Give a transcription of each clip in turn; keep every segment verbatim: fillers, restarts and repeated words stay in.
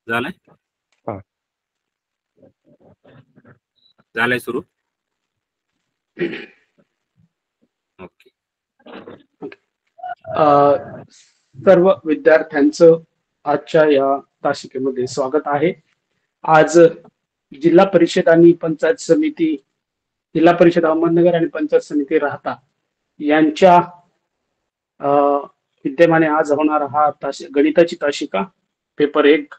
झालंय हा. झालंय सुरू. ओके. सर्व विद्यार्थ्यांचं आजच्या या तासिकेमध्ये स्वागत आहे. आज जिल्हा परिषद आणि पंचायत समिती जिल्हा परिषद अहमदनगर आणि पंचायत समिती राहता यांच्या विद्यमाने आज होणारा हा तास गणिताची तासिका पेपर एक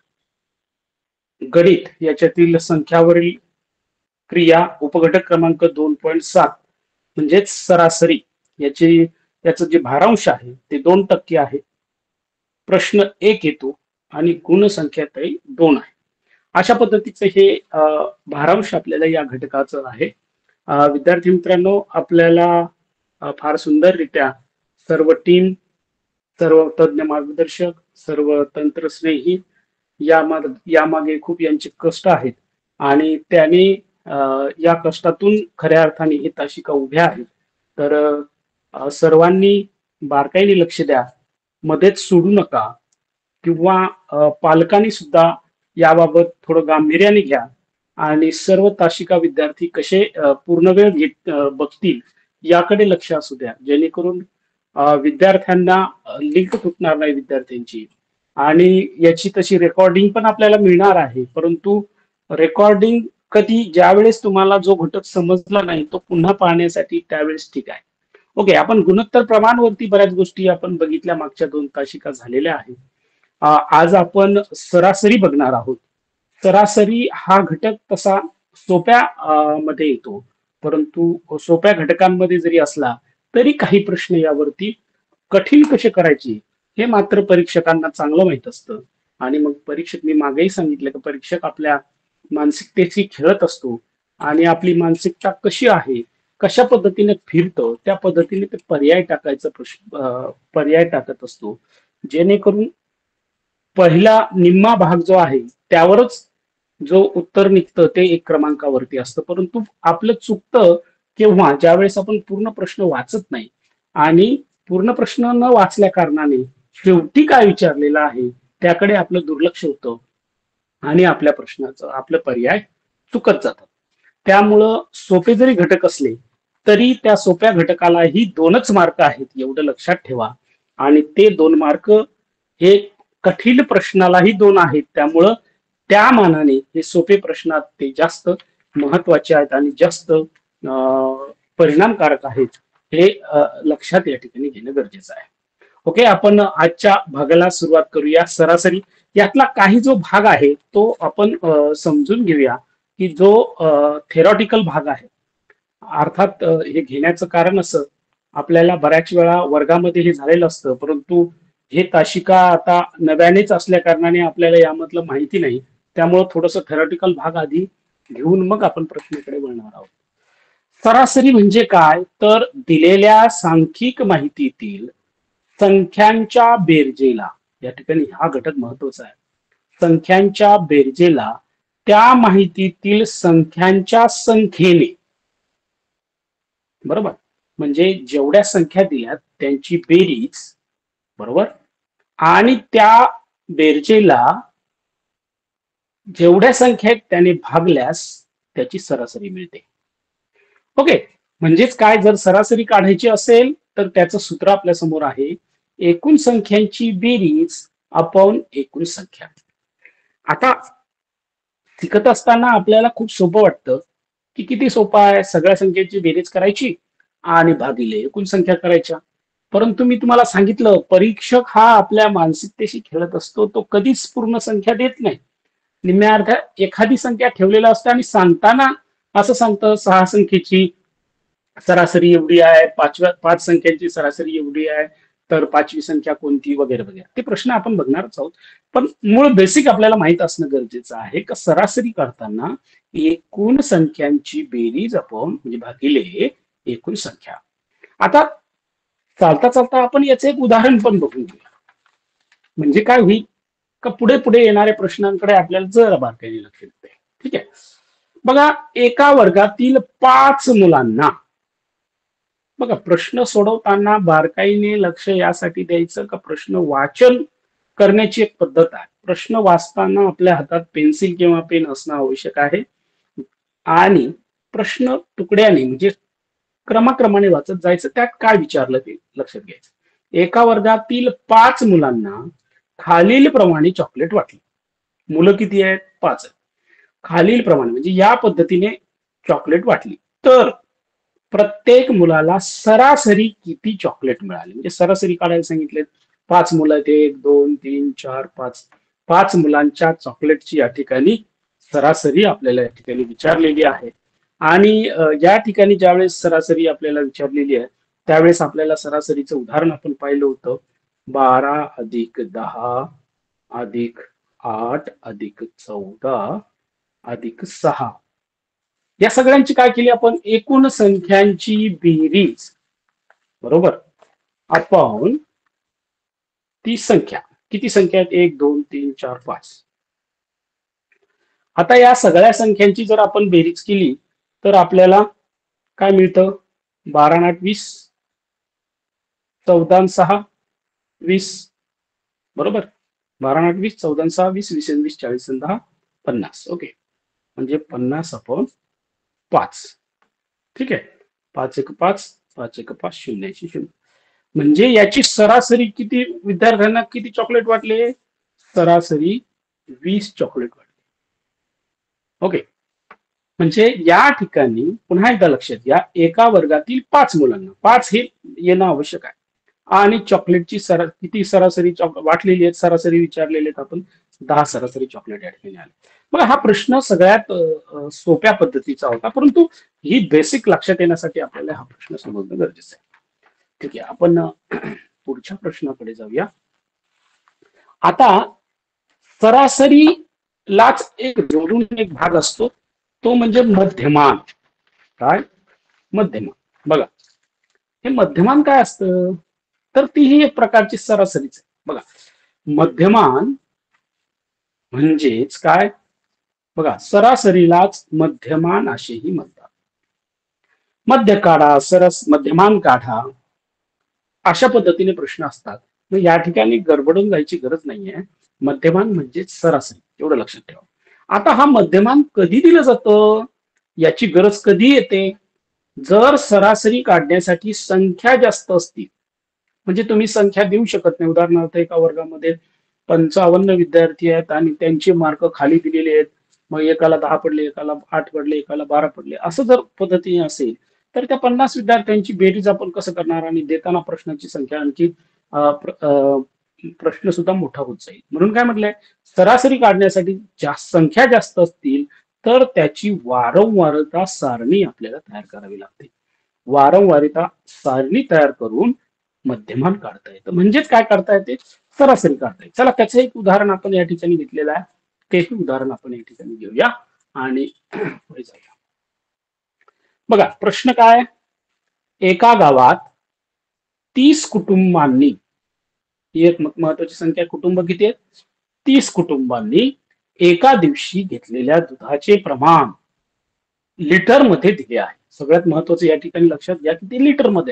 गणित याच्यातील संख्यावरील क्रिया उपघटक क्रमांक दोन पॉईंट सात म्हणजेच सरासरी याची याचं जे भारांश आहे ते दोन टक्के आहे. प्रश्न एक येतो आणि गुणसंख्या तरी दोन आहे. अशा पद्धतीचं हे भारांश आपल्याला या घटकाचं आहे. विद्यार्थी मित्रांनो, आपल्याला फार सुंदररित्या सर्व टीम, सर्व तज्ञ मार्गदर्शक, सर्व तंत्रस्नेही यामाग यामागे खूप यांचे कष्ट आहेत आणि त्याने या कष्टातून खऱ्या अर्थाने ही तासिका उभ्या आहेत. तर सर्वांनी बारकाईने लक्ष द्या, मध्येच सोडू नका किंवा पालकांनी सुद्धा याबाबत थोडं गांभीर्याने घ्या आणि सर्व तासिका विद्यार्थी कसे पूर्ण वेळ घेत बघतील याकडे लक्ष असू द्या, जेणेकरून विद्यार्थ्यांना लिंक तुटणार नाही विद्यार्थ्यांची. आणि याची तशी रेकॉर्डिंग पण आपल्याला मिळणार आहे, परंतु रेकॉर्डिंग कधी ज्यावेळेस तुम्हाला जो घटक समजला नाही तो पुन्हा पाहण्यासाठी त्यावेळेस ठीक आहे. ओके, आपण गुणोत्तर प्रमाणवरती बऱ्याच गोष्टी आपण बघितल्या, मागच्या दोन तासिका झालेल्या आहेत. आज आपण सरासरी बघणार आहोत. सरासरी हा घटक तसा सोप्या मध्ये येतो, परंतु सोप्या घटकांमध्ये जरी असला तरी काही प्रश्न यावरती कठीण कसे करायचे हे मात्र परीक्षकांना चांगलं माहित असतं. आणि मग परीक्षक, मी मागेही सांगितलं की परीक्षक आपल्या मानसिकतेशी खेळत असतो आणि आपली मानसिकता कशी आहे, कशा पद्धतीने फिरतं त्या पद्धतीने ते पर्याय टाकायचं प्रश्न पर्याय टाकत असतो, जेणेकरून पहिला निम्मा भाग जो आहे त्यावरच जो उत्तर निघतं ते एक क्रमांकावरती असतं. परंतु आपलं चुकतं केव्हा, ज्यावेळेस आपण पूर्ण प्रश्न वाचत नाही आणि पूर्ण प्रश्न न वाचल्या कारणाने शेवटी काय विचारलेलं आहे त्याकडे आपलं दुर्लक्ष होतं आणि आपल्या प्रश्नाचं आपलं पर्याय चुकत जातात. त्यामुळं सोपे जरी घटक असले तरी त्या सोप्या घटकालाही दोनच मार्क आहेत एवढं लक्षात ठेवा. आणि ते दोन मार्क हे कठीण प्रश्नालाही दोन आहेत, त्यामुळं त्या मानाने हे सोपे प्रश्नात ते जास्त महत्वाचे आहेत आणि जास्त परिणामकारक आहेत, हे लक्षात या ठिकाणी घेणं गरजेचं आहे. ओके, आपण आजच्या भागाला सुरुवात करूया. सरासरी यातला काही जो भाग आहे तो आपण समजून घेऊया की जो थेरॉटिकल भाग आहे. अर्थात हे घेण्याचं कारण असं, आपल्याला बऱ्याच वेळा वर्गामध्ये हे झालेलं असतं, परंतु हे तासिका आता नव्यानेच असल्या कारणाने आपल्याला यामधलं माहिती नाही, त्यामुळं थोडंसं थेरॉटिकल भाग आधी घेऊन मग आपण प्रश्नाकडे वळणार आहोत. सरासरी म्हणजे काय तर दिलेल्या सांख्यिक माहितीतील संख्यांच्या बेरजेला, या ठिकाणी हा घटक महत्वाचा आहे, संख्यांच्या बेरजेला त्या माहितीतील संख्यांच्या संख्येने, बरोबर, म्हणजे जेवढ्या संख्या दिल्यात त्यांची बेरीज, बरोबर, आणि त्या बेरजेला जेवढ्या संख्या आहेत त्याने भागल्यास त्याची सरासरी मिळते. ओके, म्हणजेच काय, जर सरासरी काढायची असेल तर त्याचं सूत्र आपल्या समोर आहे, एकूण संख्यांची बेरीज अपॉन एकूण संख्या. आता शिकत असताना आपल्याला खूप सोपं वाटतं की किती सोपं आहे, सगळ्या संख्येची बेरीज करायची आणि भागिले एकूण संख्या करायच्या. परंतु मी तुम्हाला सांगितलं, परीक्षक हा आपल्या मानसिकतेशी खेळत असतो, तो कधीच पूर्ण संख्या देत नाही. निम्म्या अर्ध्या एखादी संख्या ठेवलेला असतं आणि सांगताना असं सांगतं सहा संख्येची सरासरी एवढी आहे, पाचव्या पाच संख्यांची सरासरी एवढी आहे, तर पाचवी संख्या कोणती, वगैरे वगैरे. ते प्रश्न आपण बघणारच आहोत, पण मूळ बेसिक आपल्याला माहित असणं गरजेचं आहे की सरासरी काढताना एकूण संख्यांची बेरीज अपॉन म्हणजे भागिले एकूण संख्या. आता चालता चालता आपण याचं एक उदाहरण पण बघून घेऊया, म्हणजे काय होईल का पुढे पुढे येणाऱ्या प्रश्नांकडे आपल्याला जरा बारकाईने लक्ष देते. ठीक आहे, बघा, एका वर्गातील पाच मुलांना, बघा, प्रश्न सोडवताना बारकाईने लक्ष यासाठी द्यायचं का प्रश्न वाचन करण्याची एक पद्धत आहे. प्रश्न वाचताना आपल्या हातात पेन्सिल किंवा पेन असणं आवश्यक आहे आणि प्रश्न तुकड्याने म्हणजे क्रमाक्रमाने वाचत जायचं. त्यात काय विचारलं ते लक्षात घ्यायचं. एका वर्गातील पाच मुलांना खालील प्रमाणे चॉकलेट वाटले. मुलं किती आहेत? पाच आहेत. खालील प्रमाणे म्हणजे या पद्धतीने चॉकलेट वाटली तर प्रत्येक मुलाला सरासरी किती चॉकलेट मिळाली. म्हणजे सरासरी काढायला सांगितले. पाच मुलं आहेत, एक दोन तीन चार पाच. पाच मुलांच्या चॉकलेटची या ठिकाणी सरासरी आपल्याला या ठिकाणी विचारलेली आहे. आणि या ठिकाणी ज्यावेळेस सरासरी आपल्याला विचारलेली आहे त्यावेळेस आपल्याला सरासरीचं उदाहरण आपण पाहिलं होतं. बारा अधिक दहा अधिक आठ अधिक चौदा अधिक सहा या सगळ्यांची काय केली आपण? एकूण संख्यांची बेरीज बरोबर आपण ती संख्या किती संख्या आहेत? एक दोन तीन चार पाच. आता या सगळ्या संख्यांची जर आपण बेरीज केली तर आपल्याला काय मिळतं? बारा आठ वीस, चौदा सहा वीस बरोबर. बारा आठ वीस, चौदा सहा वीस, वीस वीस चाळीस दहा पन्नास. ओके, म्हणजे पन्नास अपॉन पाच. ठीक आहे. पाच एक पाच, पाच एक पाच, शून्याची शून्य. म्हणजे याची सरासरी किती विद्यार्थ्यांना किती चॉकलेट वाटले? सरासरी वीस चॉकलेट वाटले. ओके, म्हणजे या ठिकाणी पुन्हा एकदा लक्षात घ्या, एका वर्गातील पाच मुलांना, पाच हे येणं आवश्यक आहे आणि चॉकलेटची सरा किती सरासरी वाटलेली आहेत? सरासरी विचारलेले आहेत आपण दहा सरासरी चॉकलेट या ठिकाणी आले. मग हा प्रश्न सगळ्यात सोप्या पद्धतीचा होता, परंतु ही बेसिक लक्षात येण्यासाठी आपल्याला हा प्रश्न समजणं गरजेचं आहे. ठीक आहे, आपण पुढच्या प्रश्नाकडे जाऊया. आता सरासरीलाच एक जोडून एक भाग असतो, तो म्हणजे मध्यमान. काय? मध्यमान. बघा, हे मध्यमान काय असतं? तर तीही एक प्रकारची सरासरीच आहे. बघा, मध्यमान म्हणजेच काय? बघा, सरासरीलाच मध्यमान असेही म्हणतात. मध्य काढा, सरस मध्यमान काढा, अशा पद्धतीने प्रश्न असतात. मग या ठिकाणी गडबडून जायची गरज नाहीये. मध्यमान म्हणजे सरासरी, एवढं लक्षात ठेवा. आता हा मध्यमान कधी दिलं जातं? याची गरज कधी येते? जर सरासरी काढण्यासाठी संख्या जास्त असतील. म्हणजे तुम्ही संख्या देऊ शकत नाही. उदाहरणार्थ एका वर्गामध्ये पंचावन्न विद्यार्थी आहेत आणि त्यांचे मार्क खाली दिलेले आहेत. मग एकाला दहा पडले, एकाला आठ पडले, एकाला बारा पडले, असं जर पद्धतीने असेल तर त्या पन्नास विद्यार्थ्यांची बेरीज आपण कसं करणार? आणि देताना प्रश्नाची संख्या आणखी प्रश्न सुद्धा मोठा होत जाईल. म्हणून काय म्हटलंय? सरासरी काढण्यासाठी जास्त संख्या जास्त असतील तर त्याची वारंवारता सारणी आपल्याला तयार करावी लागते. वारंवारता सारणी तयार करून मध्यमान काढता येतं. म्हणजेच काय करता येते? सरासरी काढता येते. चला, त्याचं एक उदाहरण आपण या ठिकाणी घेतलेलं आहे. तेही उदाहरण आपण या ठिकाणी घेऊया आणि पुढे जाऊया. बघा, प्रश्न काय? एका गावात तीस कुटुंबांनी, ही एक महत्वाची संख्या, कुटुंब किती आहेत? तीस कुटुंबांनी एका दिवशी घेतलेल्या दुधाचे प्रमाण लिटर मध्ये दिले आहे. सगळ्यात महत्वाचं या ठिकाणी लक्षात घ्या की ते लिटर मध्ये.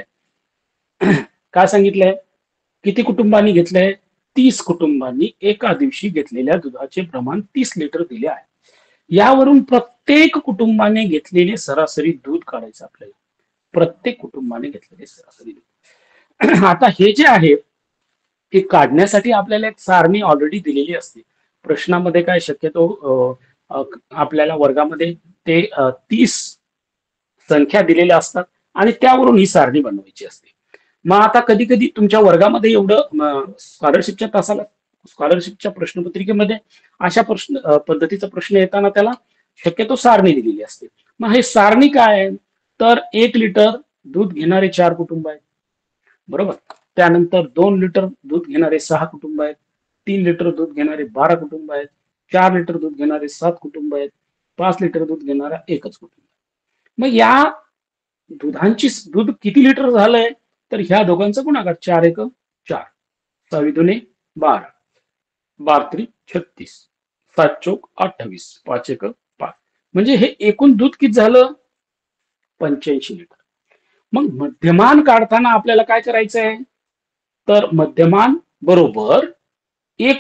काय सांगितलंय? किती कुटुंबांनी घेतलंय? तीस कुटुंबांनी एका दिवशी घेतलेल्या दुधाचे प्रमाण तीस लिटर दिले आहे. यावरून प्रत्येक कुटुंबाने घेतलेले सरासरी दूध काढायचं आपल्याला. प्रत्येक कुटुंबाने घेतलेले सरासरी दूध. आता हे जे आहे ते काढण्यासाठी आपल्याला एक सारणी ऑलरेडी दिलेली असते. प्रश्नामध्ये काय शक्यतो आपल्याला वर्गामध्ये ते तीस संख्या दिलेल्या असतात आणि त्यावरून ही सारणी बनवायची असते. मग आता कधी कधी तुमच्या वर्गामध्ये एवढं स्कॉलरशिपच्या तासाला स्कॉलरशिपच्या प्रश्नपत्रिकेमध्ये अशा प्रश्न पद्धतीचा प्रश्न येताना त्याला शक्यतो सारणी दिलेली असते. मग हे सारणी काय आहे? तर एक लिटर दूध घेणारे चार कुटुंब आहेत बरोबर. त्यानंतर दोन लिटर दूध घेणारे सहा कुटुंब आहेत. तीन लिटर दूध घेणारे बारा कुटुंब आहेत. चार लिटर दूध घेणारे सात कुटुंब आहेत. पाच लिटर दूध घेणारा एकच कुटुंब. मग या दुधांची दूध किती लिटर झालंय? तर ह्या दोघांचा गुणाकार, चार एक चार, सहावी दुने बारा, बारा त्रिक छत्तीस, सात चौक अठ्ठावीस, पाच एक पाच. म्हणजे हे एकूण दूध किती झालं? पंच्याऐंशी लिटर. मग मध्यमान काढताना आपल्याला काय करायचं आहे? तर मध्यमान बरोबर एकूण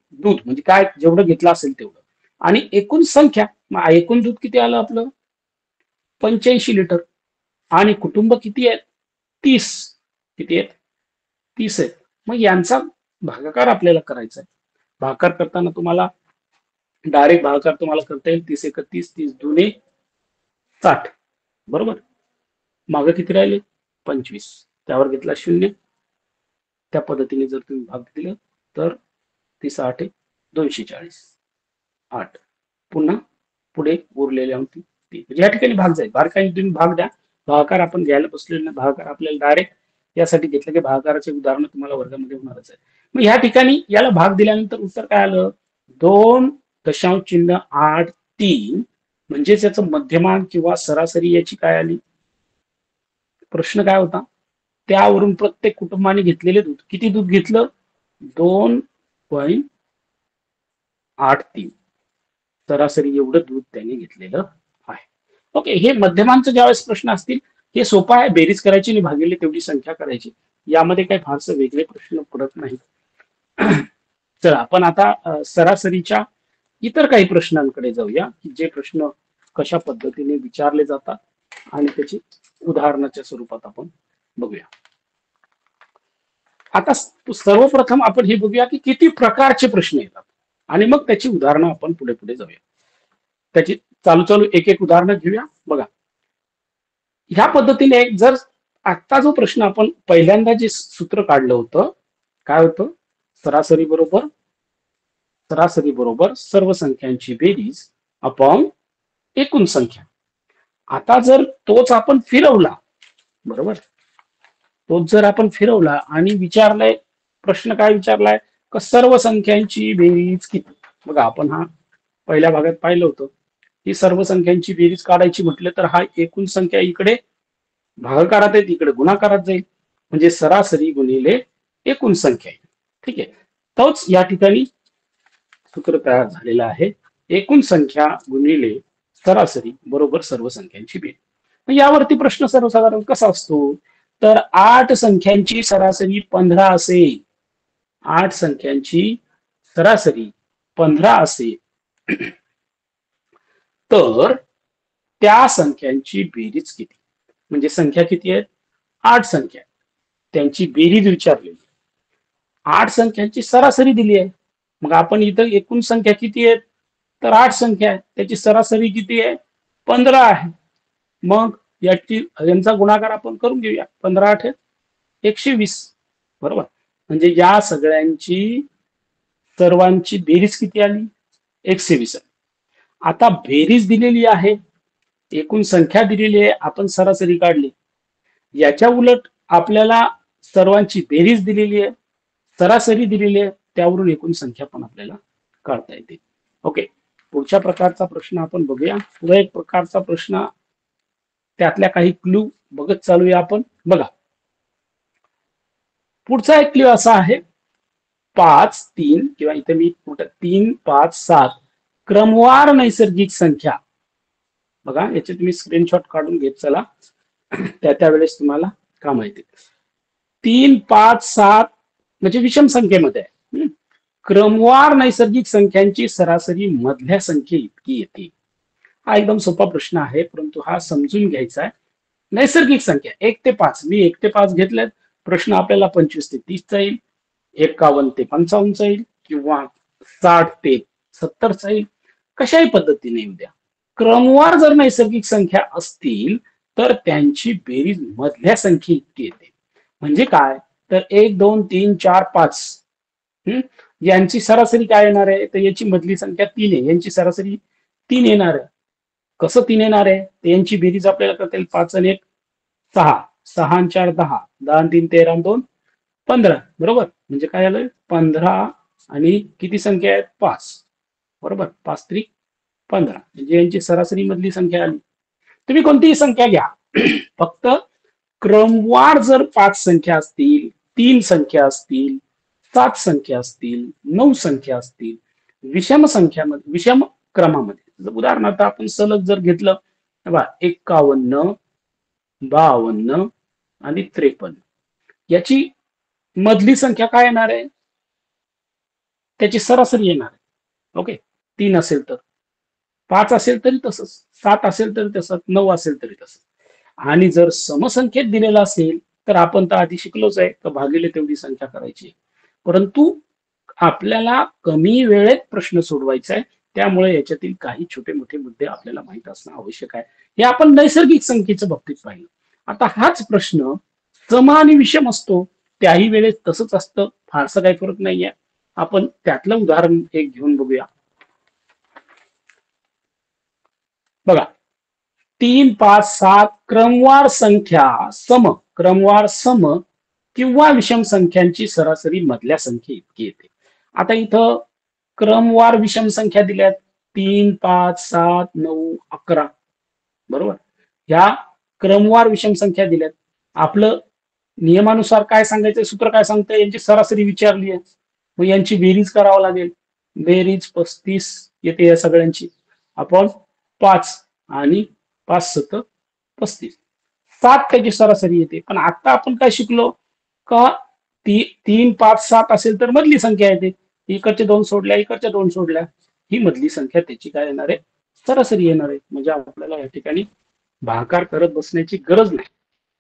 दूध म्हणजे काय जेवढं घेतलं असेल तेवढं, आणि एकूण संख्या, मग एकूण दूध किती आलं आपलं पंच्याऐंशी लिटर, आणि कुटुंब किती आहेत तीस, किती आहेत तीस आहेत. मग यांचा भागाकार आपल्याला करायचा आहे. भागाकार करताना तुम्हाला डायरेक्ट भागाकार तुम्हाला करता येईल. तीस एक तीस, तीस दुने साठ, बरोबर. मागं किती राहिले पंचवीस, त्यावर घेतला शून्य. त्या पद्धतीने जर तुम्ही भाग दिलं तर तीस आठ आहे दोनशे चाळीस, आठ, पुन्हा पुढे उरलेल्या होती तीन. म्हणजे या ठिकाणी भाग जाईल. बारकाईने तुम्ही भाग द्या. भागाकार आपण घ्यायला बसलेलो नाही. भागाकार आपल्याला डायरेक्ट यासाठी घेतलं की भागाकाराचे उदाहरण तुम्हाला वर्गामध्ये होणारच आहे. मग या ठिकाणी याला भाग दिल्यानंतर उत्तर काय आलं, दोन दशांश चिन्ह आठ तीन, म्हणजेच याचं मध्यमान किंवा सरासरी याची काय आली. प्रश्न काय होता, त्यावरून प्रत्येक कुटुंबाने घेतलेले दूध, किती दूध घेतलं, दोन पॉईंट आठ तीन, सरासरी एवढं दूध त्याने घेतलेलं आहे. ओके, हे मध्यमांचं ज्यावेळेस प्रश्न असतील हे सोपं आहे, बेरीज करायची आणि भागिले तेवढी संख्या करायची, यामध्ये काही फारसं वेगळे प्रश्न पडत नाही. चला आपण आता सरासरीच्या इतर काही प्रश्नांकडे जाऊया, की जे प्रश्न कशा पद्धतीने विचारले जातात आणि त्याची उदाहरणाच्या स्वरूपात आपण बघूया. आता सर्वप्रथम आपण हे बघूया की किती प्रकारचे प्रश्न येतात आणि मग त्याची उदाहरणं आपण पुढे पुढे जाऊया. त्याची चालू चालू एक एक उदाहरणं घेऊया. बघा, ह्या पद्धतीने एक जर आता जो प्रश्न आपण पहिल्यांदा जे सूत्र काढलं होतं, काय होतं, सरासरी बरोबर सरासरी बरोबर सर्व संख्यांची बेरीज अपॉन एकूण संख्या. आता जर तोच आपण फिरवला, बरोबर, तोच जर आपण फिरवला आणि विचारलाय, प्रश्न काय विचारलाय, का सर्व संख्यांची बेरीज किती. बघा, आपण हा पहिल्या भागात पाहिलं होतं की सर्व संख्यांची बेरीज काढायची म्हटलं तर हा एकूण संख्या इकडे भागाकारात आहे, इकडे गुणाकारात जाईल, म्हणजे सरासरी गुणिले एकूण संख्या. ठीक आहे, तोच या ठिकाणी सूत्र तयार झालेलं आहे, एकूण संख्या गुणिले सरासरी बरोबर सर्व संख्यांची बेरीज. यावरती प्रश्न सर्वसाधारण कसा असतो, तर आठ संख्यांची सरासरी पंधरा असेल, आठ संख्यांची सरासरी पंधरा असेल तर त्या संख्यांची बेरीज किती. म्हणजे संख्या किती आहेत, आठ संख्या, त्यांची बेरीज विचारलेली, आठ संख्यांची सरासरी दिली आहे. मग आपण इथं एकूण संख्या किती आहेत, तर आठ संख्या आहे, त्याची सरासरी किती आहे, पंधरा आहे. मग याची यांचा गुणाकार आपण करून घेऊया, पंधरा आठ एकशे वीस, बरोबर. म्हणजे या सगळ्यांची सर्वांची बेरीज किती आली, एकशे वीस. आता बेरीज दिलेली आहे, एकूण संख्या दिलेली आहे, आपण सरासरी काढली. याच्या उलट आपल्याला सर्वांची बेरीज दिलेली आहे, सरासरी दिलेली आहे, त्यावरून एकूण संख्या पण आपल्याला काढता येते. ओके, पुढच्या प्रकारचा प्रश्न आपण बघूया. पुढे एक प्रकारचा प्रश्न, त्यातल्या काही क्लू बघत चालूया आपण. बघा, पुढचा एक क्लू असा आहे, पाच तीन किंवा इथे मी तीन पाच सात क्रमवार नैसर्गिक संख्या. बघा, याचे तुम्ही स्क्रीनशॉट काढून घेत चला, त्या त्यावेळेस तुम्हाला का माहिती. तीन पाच सात म्हणजे विषम संख्येमध्ये आहे. क्रमवार नैसर्गिक संख्यांची सरासरी मधल्या संख्ये इतकी येते. हा एकदम सोपा प्रश्न आहे, परंतु हा समजून घ्यायचा आहे. नैसर्गिक संख्या एक ते पाच, मी एक ते पाच घेतलेत, प्रश्न आपल्याला पंचवीस ते तीस येईल, एकावन्न ते पंचावन्न येईल, किंवा साठ ते सत्तर येईल, कशाही पद्धतीने येऊ द्या. क्रमवार जर नैसर्गिक संख्या असतील तर त्यांची बेरीज मधल्या संख्ये इतकी येते. म्हणजे काय, तर एक दोन तीन चार पाच, हम्म यांची सरासरी काय येणार आहे, तर याची मधली संख्या तीन आहे, यांची सरासरी तीन येणार आहे. कसं तीन येणार आहे, तर यांची बेरीज आपल्याला करता येईल, पाच आणि एक सहा, सहा आणि चार दहा, दहा आणि तीन तेरा आणि दोन पंधरा, बरोबर. म्हणजे काय झालं, पंधरा आणि किती संख्या आहेत, पाच, बरोबर, पाच त्रिक पंधरा, म्हणजे यांची सरासरी मधली संख्या आली. तुम्ही कोणतीही संख्या घ्या, फक्त क्रमवार जर पाच संख्या असतील, तीन संख्या असतील, सात संख्या असतील, नऊ संख्या असतील, विषम संख्यामध्ये विषम क्रमामध्ये, उदाहरणार्थ आपण सलग जर घेतलं, एक्कावन्न बावन्न आणि त्रेपन्न, याची मधली संख्या काय येणार आहे, त्याची सरासरी येणार आहे. ओके, तीन असेल तर, पाच असेल तरी तसंच, सात असेल तरी तसंच, नऊ असेल तरी तसंच. आणि जर समसंख्येत दिलेला असेल तर आपण तर आधी शिकलोच आहे तर भागिले तेवढी संख्या करायची. परंतु आपल्याला कमी वेळेत प्रश्न सोडवायचा आहे, त्यामुळे याच्यातील काही छोटे मोठे मुद्दे आपल्याला माहित असणं आवश्यक आहे. हे आपण नैसर्गिक संख्येच्या बाबतीत पाहिलं. आता हाच प्रश्न सम आणि विषम असतो, त्याही वेळेस तसंच असतं, फारसं काही फरक नाहीये. आपण त्यातलं उदाहरण एक घेऊन बघूया. बघा, तीन पाच सात क्रमवार संख्या सम क्रमवार सम किंवा विषम संख्यांची सरासरी मधल्या संख्ये इतकी येते. आता इथं क्रमवार विषम संख्या दिल्यात तीन पाच सात नऊ अकरा, बरोबर. ह्या क्रमवार विषम संख्या दिल्यात. आपलं नियमानुसार काय सांगायचं, सूत्र काय सांगतंय, यांची सरासरी विचारली आहे, मग यांची बेरीज करावं लागेल. बेरीज पस्तीस येते या सगळ्यांची. आपण पाच आणि पाच सत पस्तीस, सात त्याची सरासरी येते. पण आता आपण काय शिकलो का, ती तीन पाच सात असेल तर मधली संख्या येते, इकडच्या दोन सोडल्या इकडच्या दोन सोडल्या, ही मधली संख्या त्याची काय येणार आहे, सरासरी येणार आहे. म्हणजे आपल्याला या ठिकाणी भागाकार करत बसण्याची गरज नाही.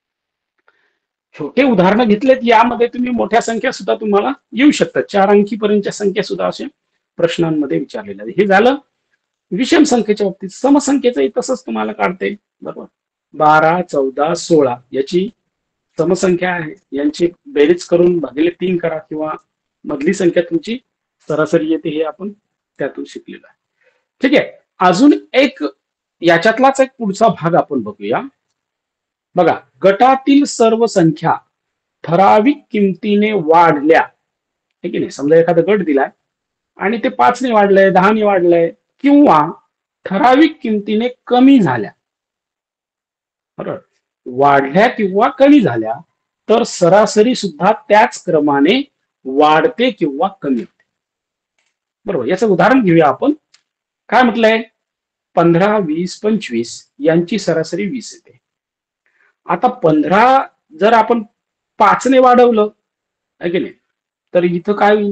छोटे उदाहरणं घेतलेत, यामध्ये तुम्ही मोठ्या संख्या सुद्धा तुम्हाला येऊ शकतात. चार अंकी पर्यंतच्या संख्या सुद्धा असे प्रश्नांमध्ये विचारलेल्या आहे. हे झालं विषम संख्येच्या बाबतीत. समसंख्येचंही तसंच तुम्हाला काढते, बरोबर. बारा चौदा सोळा याची समसंख्या आहे, यांची बेरीज करून भागिले तीन करा किंवा मधली संख्या तुमची सरासरी येते, हे आपण त्यातून शिकलेलं आहे. ठीक आहे. अजून एक याच्यातलाच एक पुढचा भाग आपण बघूया. बघा, गटातील सर्व संख्या ठराविक किमतीने वाढल्या, ठीक आहे. समजा एखादा गट दिलाय आणि ते पाचने वाढलंय, दहाने वाढलंय किंवा ठराविक किमतीने कमी झाल्या, बरोबर, वाढल्या किंवा कमी झाल्या, तर सरासरी सुद्धा त्याच क्रमाने वाढते किंवा कमी होते, बरोबर. याचं उदाहरण घेऊया आपण. काय म्हटलंय, पंधरा वीस पंचवीस यांची सरासरी वीस येते. आता पंधरा जर आपण पाचने वाढवलं आहे की नाही, तर इथं काय होईल,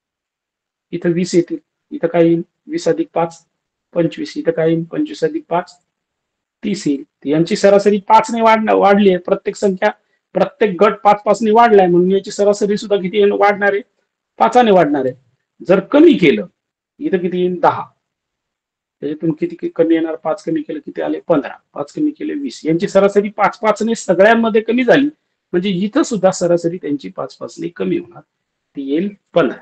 इथं वीस येतील. इथं काय येईल, वीस अधिक पाच पंचवीस. इथं काय येईल, पंचवीस अधिक पाच तीस येईल. यांची सरासरी पाचने वाढ वाढली आहे. प्रत्येक संख्या प्रत्येक गट पाच पाचने वाढलाय, म्हणून याची सरासरी सुद्धा किती वाढणार आहे, पाचाने वाढणार आहे. जर कमी केलं, इथं किती येईल, दहा. त्याच्यातून किती कमी येणार, पाच कमी केलं किती आले, पंधरा. पाच कमी केले वीस. यांची सरासरी पाच पाचने सगळ्यांमध्ये कमी झाली, म्हणजे इथं सुद्धा सरासरी त्यांची पाच पाचने कमी होणार, ती येईल पंधरा.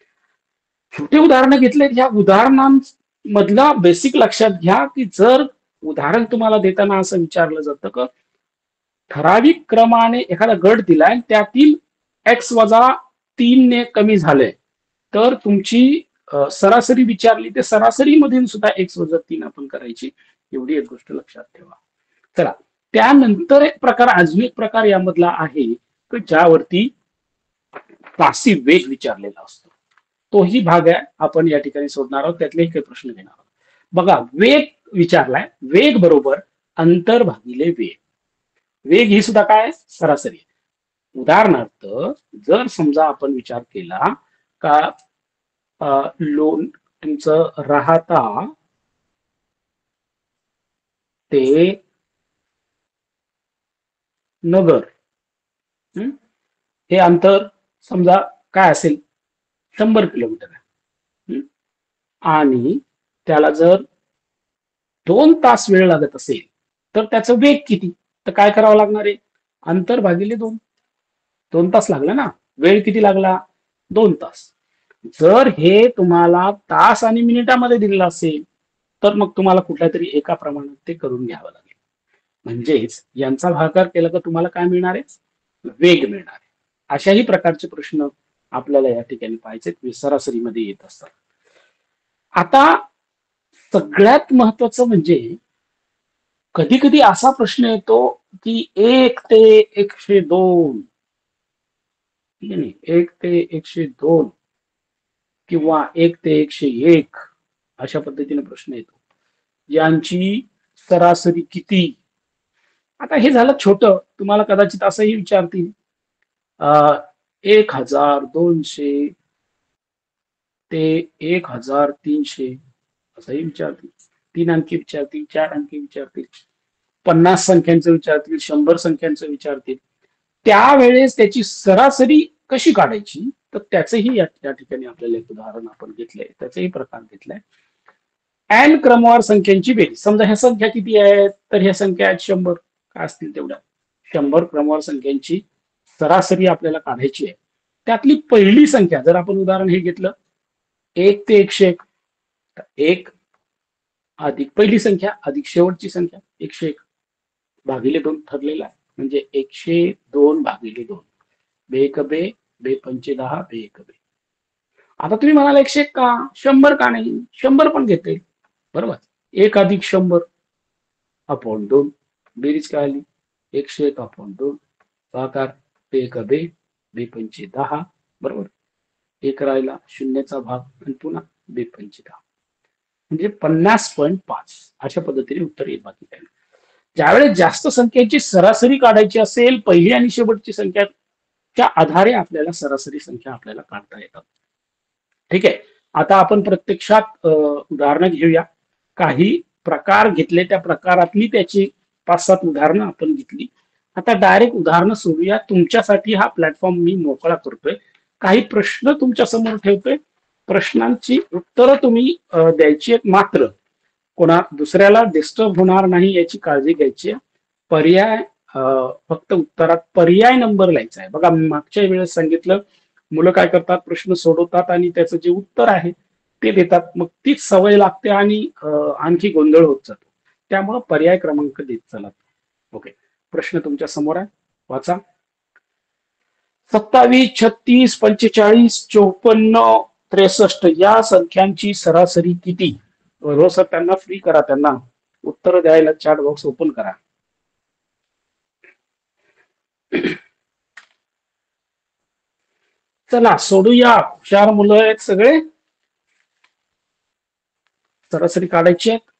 छोटे उदाहरणं घेतले. ह्या उदाहरणांमधला बेसिक लक्षात घ्या की जर उदाहरण तुम्हाला देताना असं विचारलं जातं की ठराविक क्रमाने एखादा गट दिलाय, त्यातील एक्स वजा तीन ने कमी झाले, तर तुमची सरासरी विचारली, ते सरासरी मधून सुद्धा एक्स वजा तीन आपण करायची, एवढी एक गोष्ट लक्षात ठेवा. चला, त्यानंतर एक प्रकार, अजून एक प्रकार यामधला आहे की ज्यावरती तासी वेग विचारलेला असतो. तोही भाग आहे, आपण या ठिकाणी सोडणार आहोत. त्यातलेही काही प्रश्न घेणार आहोत. बघा, वेग विचारलाय, वेग बरोबर अंतर भागिले वेग. वेग ही सुद्धा काय, सरासरी. उदाहरणार्थ जर समजा आपण विचार केला का लोण तुमचं राहता ते नगर, हे अंतर समजा काय असेल, शंभर किलोमीटर आहे, आणि त्याला जर दोन तास वेळ लागत असेल तर त्याचं वेग किती, तर काय करावं लागणार आहे, अंतर भागिले दोन. दोन तास लागला ना, वेळ किती लागला, दोन तास. जर हे तुम्हाला तास आणि मिनिटामध्ये दिलेलं असेल तर मग तुम्हाला कुठल्या तरी एका प्रमाणात ते करून घ्यावं लागेल. म्हणजेच यांचा भागाकार केला तर तुम्हाला काय मिळणार आहे, वेग मिळणार आहे. अशाही प्रकारचे प्रश्न आपल्याला या ठिकाणी पाहायचे, सरासरीमध्ये येत असतात. आता सगळ्यात महत्वाचं म्हणजे कधी कधी असा प्रश्न येतो की एक ते एकशे दोन, एक ते एकशे दोन किंवा एक ते एकशे एक अशा पद्धतीने प्रश्न येतो, यांची सरासरी किती. आता हे झालं छोटं. तुम्हाला कदाचित असंही विचारतील एक हजार दोनशे ते एक हजार तीनशे असंही विचारतील, तीन अंकी विचारतील, चार अंकी विचारतील, पन्नास संख्यांचं विचारतील, शंभर संख्यांचं विचारतील. त्यावेळेस त्याची सरासरी कशी काढायची, तर त्याचंही या या ठिकाणी आपल्याला एक उदाहरण आपण घेतलंय, त्याचाही प्रकार घेतलाय. एन क्रमवार संख्यांची बेरीज. समजा ह्या संख्या किती आहेत, तर ह्या संख्या आहेत शंभर, काय असतील तेवढ्या शंभर क्रमवार संख्यांची सरासरी आपल्याला काढायची आहे. त्यातली पहिली संख्या, जर आपण उदाहरण हे घेतलं एक ते एकशे एक, एक अधिक पहिली संख्या अधिक शेवटची संख्या एकशे एक भागिले दोन ठरलेला आहे, म्हणजे एकशे दोन भागिले दोन, बे एक बे, बे पंचे दहा, बे एक बे. आता तुम्ही म्हणाला एकशे एक का, शंभर का नाही, शंभर पण घेता येईल, बरोबर. एक अधिक शंभर अपॉन दोन, बेरीज काय आली एकशे एक अपॉन दोन, भागाकार बे एक बे, बे पंचे दहा, बरोबर. एक राहिला शून्याचा भाग आणि पुन्हा बे पंचे दहा, म्हणजे पन्नास पॉईंट पाच. अशा पद्धतीने उत्तर येईल. बाकी काय. ज्यावेळेस जास्त संख्येची सरासरी काढायची असेल, पहिली आणि शेवटची संख्याच्या आधारे आपल्याला सरासरी संख्या आपल्याला काढता येतात. ठीक आहे. आता आपण प्रत्यक्षात उदाहरणं घेऊया. काही प्रकार घेतले, त्या प्रकारातली त्याची पाच सात उदाहरणं आपण घेतली. आता डायरेक्ट उदाहरणं सोडूया. तुमच्यासाठी हा प्लॅटफॉर्म मी मोकळा करतोय. काही प्रश्न तुमच्या समोर ठेवतोय, प्रश्नांची उत्तरं तुम्ही द्यायची आहेत, मात्र कोणा दुसऱ्याला डिस्टर्ब होणार नाही याची काळजी घ्यायची आहे. पर्याय फक्त उत्तरात पर्याय नंबर लिहायचा आहे. बघा, मागच्या वेळेस सांगितलं, मुलं काय करतात, प्रश्न सोडवतात आणि त्याचं जे उत्तर आहे ते देतात, मग तीच सवय लागते आणि आणखी गोंधळ होत जातो. त्यामुळे पर्याय क्रमांक देत चला. ओके, प्रश्न तुमच्या समोर आहे, वाचा. सत्तावीस, छत्तीस, पंचेचाळीस, चौपन्न, त्रेसष्ट या संख्यांची सरासरी किती? रोज सर त्यांना फ्री करा, त्यांना उत्तर द्यायला चॅट बॉक्स ओपन करा. चला सोडूया, हुशार मुलं आहेत सगळे, सरासरी काढायची आहे.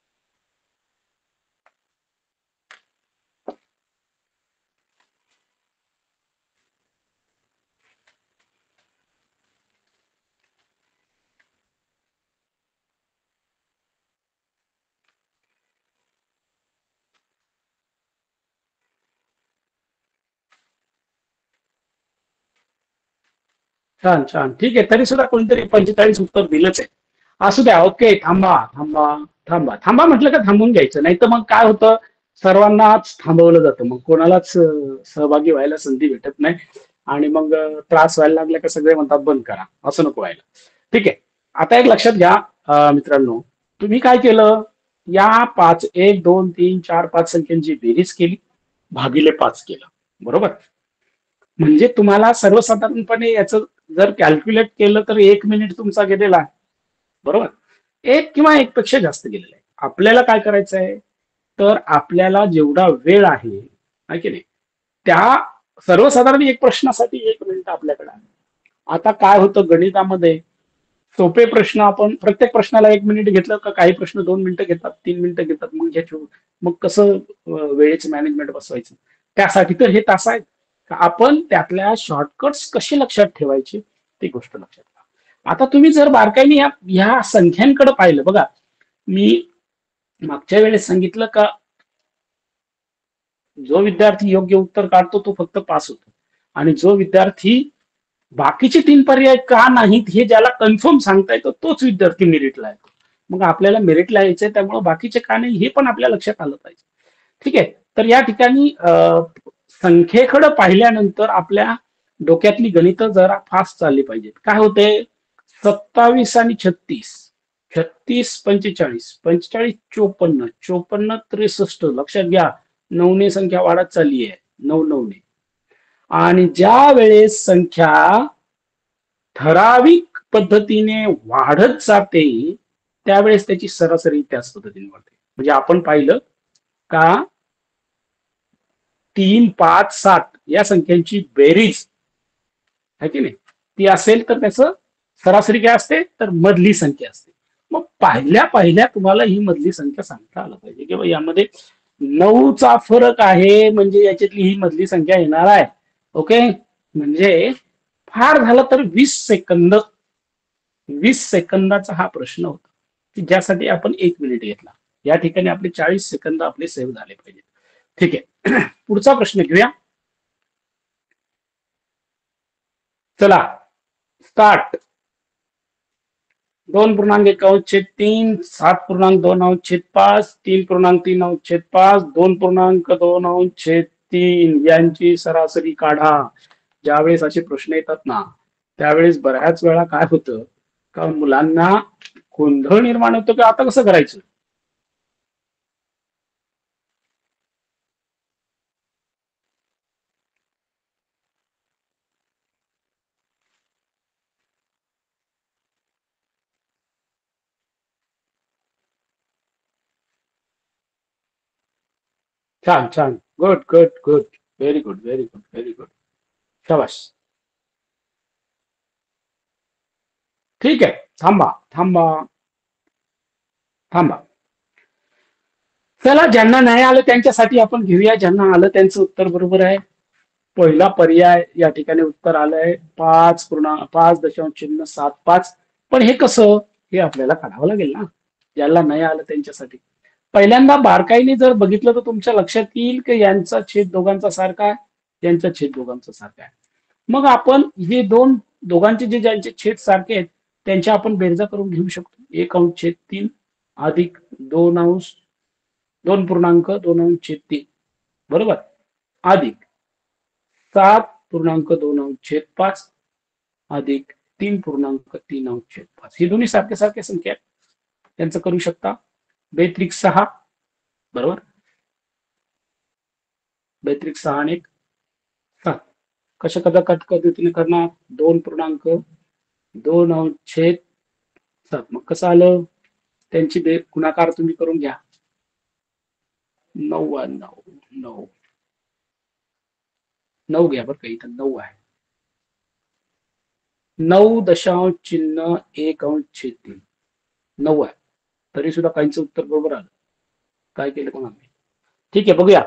छान छान, ठीक आहे. तरी सुद्धा कोणतरी पंचेचाळीस उत्तर दिलंच आहे. असू द्या. ओके, थांबा थांबा थांबा थांबा म्हटलं का थांबून घ्यायचं, नाही तर मग काय होतं, सर्वांनाच थांबवलं जातं, मग कोणालाच सहभागी व्हायला संधी भेटत नाही आणि मग त्रास व्हायला लागला का सगळे म्हणतात बंद करा. असं नको व्हायला. ठीक आहे. आता एक लक्षात घ्या मित्रांनो, तुम्ही काय केलं, या पाच एक दोन तीन चार पाच संख्यांची बेरीज केली, भागिले पाच केलं, बरोबर. म्हणजे तुम्हाला सर्वसाधारणपणे याचं जर कॅल्क्युलेट केलं तर एक मिनिट तुमचा गेलेला आहे, बरोबर. एक किंवा एक पेक्षा जास्त गेलेला आहे. आपल्याला काय करायचं आहे, तर आपल्याला जेवढा वेळ आहे की नाही, त्या सर्वसाधारण एक प्रश्नासाठी एक मिनिट आपल्याकडे आहे. आता काय होतं गणितामध्ये, सोपे प्रश्न आपण प्रत्येक प्रश्नाला एक मिनिट घेतलं का, काही प्रश्न दोन मिनिटं घेतात, तीन मिनिटं घेतात, मग घ्यायचं, मग कसं वेळेचं मॅनेजमेंट बसवायचं. त्यासाठी तर हे तास आहेत. आपण त्यातल्या शॉर्टकट्स कसे लक्षात ठेवायचे ती गोष्ट लक्षात ठेवा. आता तुम्ही जर बारकाईने या ह्या संख्यांकडे पाहिलं, बघा मी मागच्या वेळेस सांगितलं का, जो विद्यार्थी योग्य उत्तर काढतो तो फक्त पास होतो, आणि जो विद्यार्थी बाकीचे तीन पर्याय का नाहीत हे ज्याला कन्फर्म सांगता येतो तोच विद्यार्थी मेरिटला येतो. मग आपल्याला मेरिटला यायचंय, त्यामुळे बाकीचे का नाही हे पण आपल्या लक्षात आलं पाहिजे. ठीक आहे. तर या ठिकाणी संख्येकडे पाहिल्यानंतर आपल्या डोक्यातली गणित जरा फास्ट चालली पाहिजेत. काय होते, सत्तावीस आणि छत्तीस, छत्तीस पंचेचाळीस, पंचेचाळीस चोपन्न, चोपन्न त्रेसष्ट, लक्षात घ्या नऊने संख्या वाढत चालली आहे, नऊ नऊने. आणि ज्या वेळेस संख्या ठराविक पद्धतीने वाढत जाते त्यावेळेस त्याची सरासरी त्याच पद्धतीने वाढते. म्हणजे आपण पाहिलं का, तीन पाच सात या संख्यांची बेरीज आहे की नाही, ती असेल तर त्याचं सरासरी काय असते, तर मधली संख्या असते. मग पहिल्या पहिल्या तुम्हाला ही मधली संख्या सांगता आलं पाहिजे की यामध्ये नऊचा फरक आहे, म्हणजे याच्यातली ही मधली संख्या येणार आहे. ओके, म्हणजे फार झालं तर वीस सेकंद वीस सेकंदाचा हा प्रश्न होता की ज्यासाठी आपण एक मिनिट घेतला. या ठिकाणी आपले चाळीस सेकंद आपले सेव्ह झाले पाहिजे. ठीक आहे. पुढचा प्रश्न घेऊया. चला स्टार्ट. दोन पूर्णांक एकावन्न छेद तीन, सात पूर्णांक दोन अंश छेद पाच, तीन पूर्णांक तीन अंश छेद पाच, दोन पूर्णांक दोन अंश छेद तीन यांची सरासरी काढा. ज्यावेळेस असे प्रश्न येतात ना त्यावेळेस बऱ्याच वेळा काय होतं का मुलांना गोंधळ निर्माण होतो की आता कसं करायचं. छान छान. Good good good. Very good very good very good. शाबास. ठीक आहे. थांबा थांबा थांबा. चला ज्यांना नाही आलं त्यांच्यासाठी आपण घेऊया. ज्यांना आलं त्यांचं उत्तर बरोबर आहे. पहिला पर्याय या ठिकाणी उत्तर आलंय पाच पूर्णांक पाच दशांश चिन्ह सात पाच. पण हे कसं हे आपल्याला काढावं लागेल ना. ज्याला नाही आलं त्यांच्यासाठी पहिल्यांदा बारकाईने जर बघितलं तर तुमच्या लक्षात येईल की यांचा छेद दोघांचा सारखा आहे, यांचा छेद दोघांचा सारखा आहे. मग आपण हे दोन दोघांचे जे ज्यांचे छेद सारखे आहेत त्यांच्या आपण बेरजा करून घेऊ शकतो. एक अंश छेद तीन अधिक दोन अंश दोन पूर्णांक दोन अंश छेद तीन बरोबर अधिक सात पूर्णांक दोन अंश छेद पाच अधिक तीन पूर्णांक तीन अंश छेद पाच. ही दोन्ही सारखे सारखे संख्या आहेत. त्यांचं करू शकता. बेत्रिक सहा बरोबर. बेत्रिक सहा आणि एक सात. कशा कदा कट पद्धतीने करणार. दोन पूर्णांक दोन अंश छेद सात. मग कसं आलं त्यांची बे गुणाकार तुम्ही करून घ्या. नव्याण्णव नऊ नऊ घ्या बरं का इथं नऊ आहे. नऊ दशांश चिन्ह एक अंश छेद तीन नऊ आहे. तरी सुद्धा काहींचं उत्तर बरोबर आलं. काय केलं कोण आम्ही. ठीक आहे बघूया.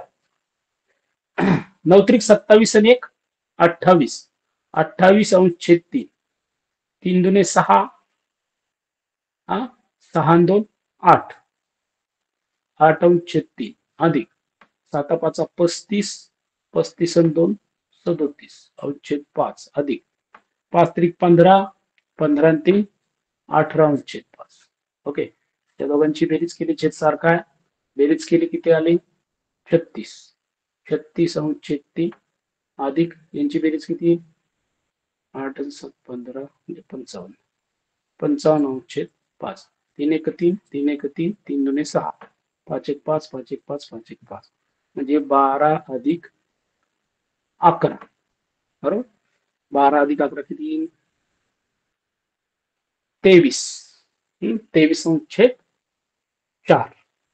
नऊ त्रिक सत्तावीस आणि एक अठ्ठावीस. अठ्ठावीस अंश छेद तीन. तीन दुने सहा. हा सहा दोन आठ. आठ अंश छेद तीन अधिक साता पाचा पस्तीस. पस्तीस आणि दोन सदोतीस अंश छेद पाच अधिक पाच त्रिक पंधरा. पंधरा आणि तीन अठरा अंश छेद पाच. ओके. त्या दोघांची बेरीज केली छेद सारखा आहे. बेरीज केली किती आली छत्तीस. छत्तीस अंश छेद तीन अधिक यांची बेरीज किती आठ सात पंधरा म्हणजे पंचावन्न. पंचावन्न अंश छेद पाच. तीन एक तीन तीन एक तीन तीन दोन सहा. पाच एक पाच पाच एक पाच पाच एक पाच म्हणजे बारा अधिक अकरा बरोबर. बारा अधिक अकरा किती तेवीस. तेवीस अंश छेद चार.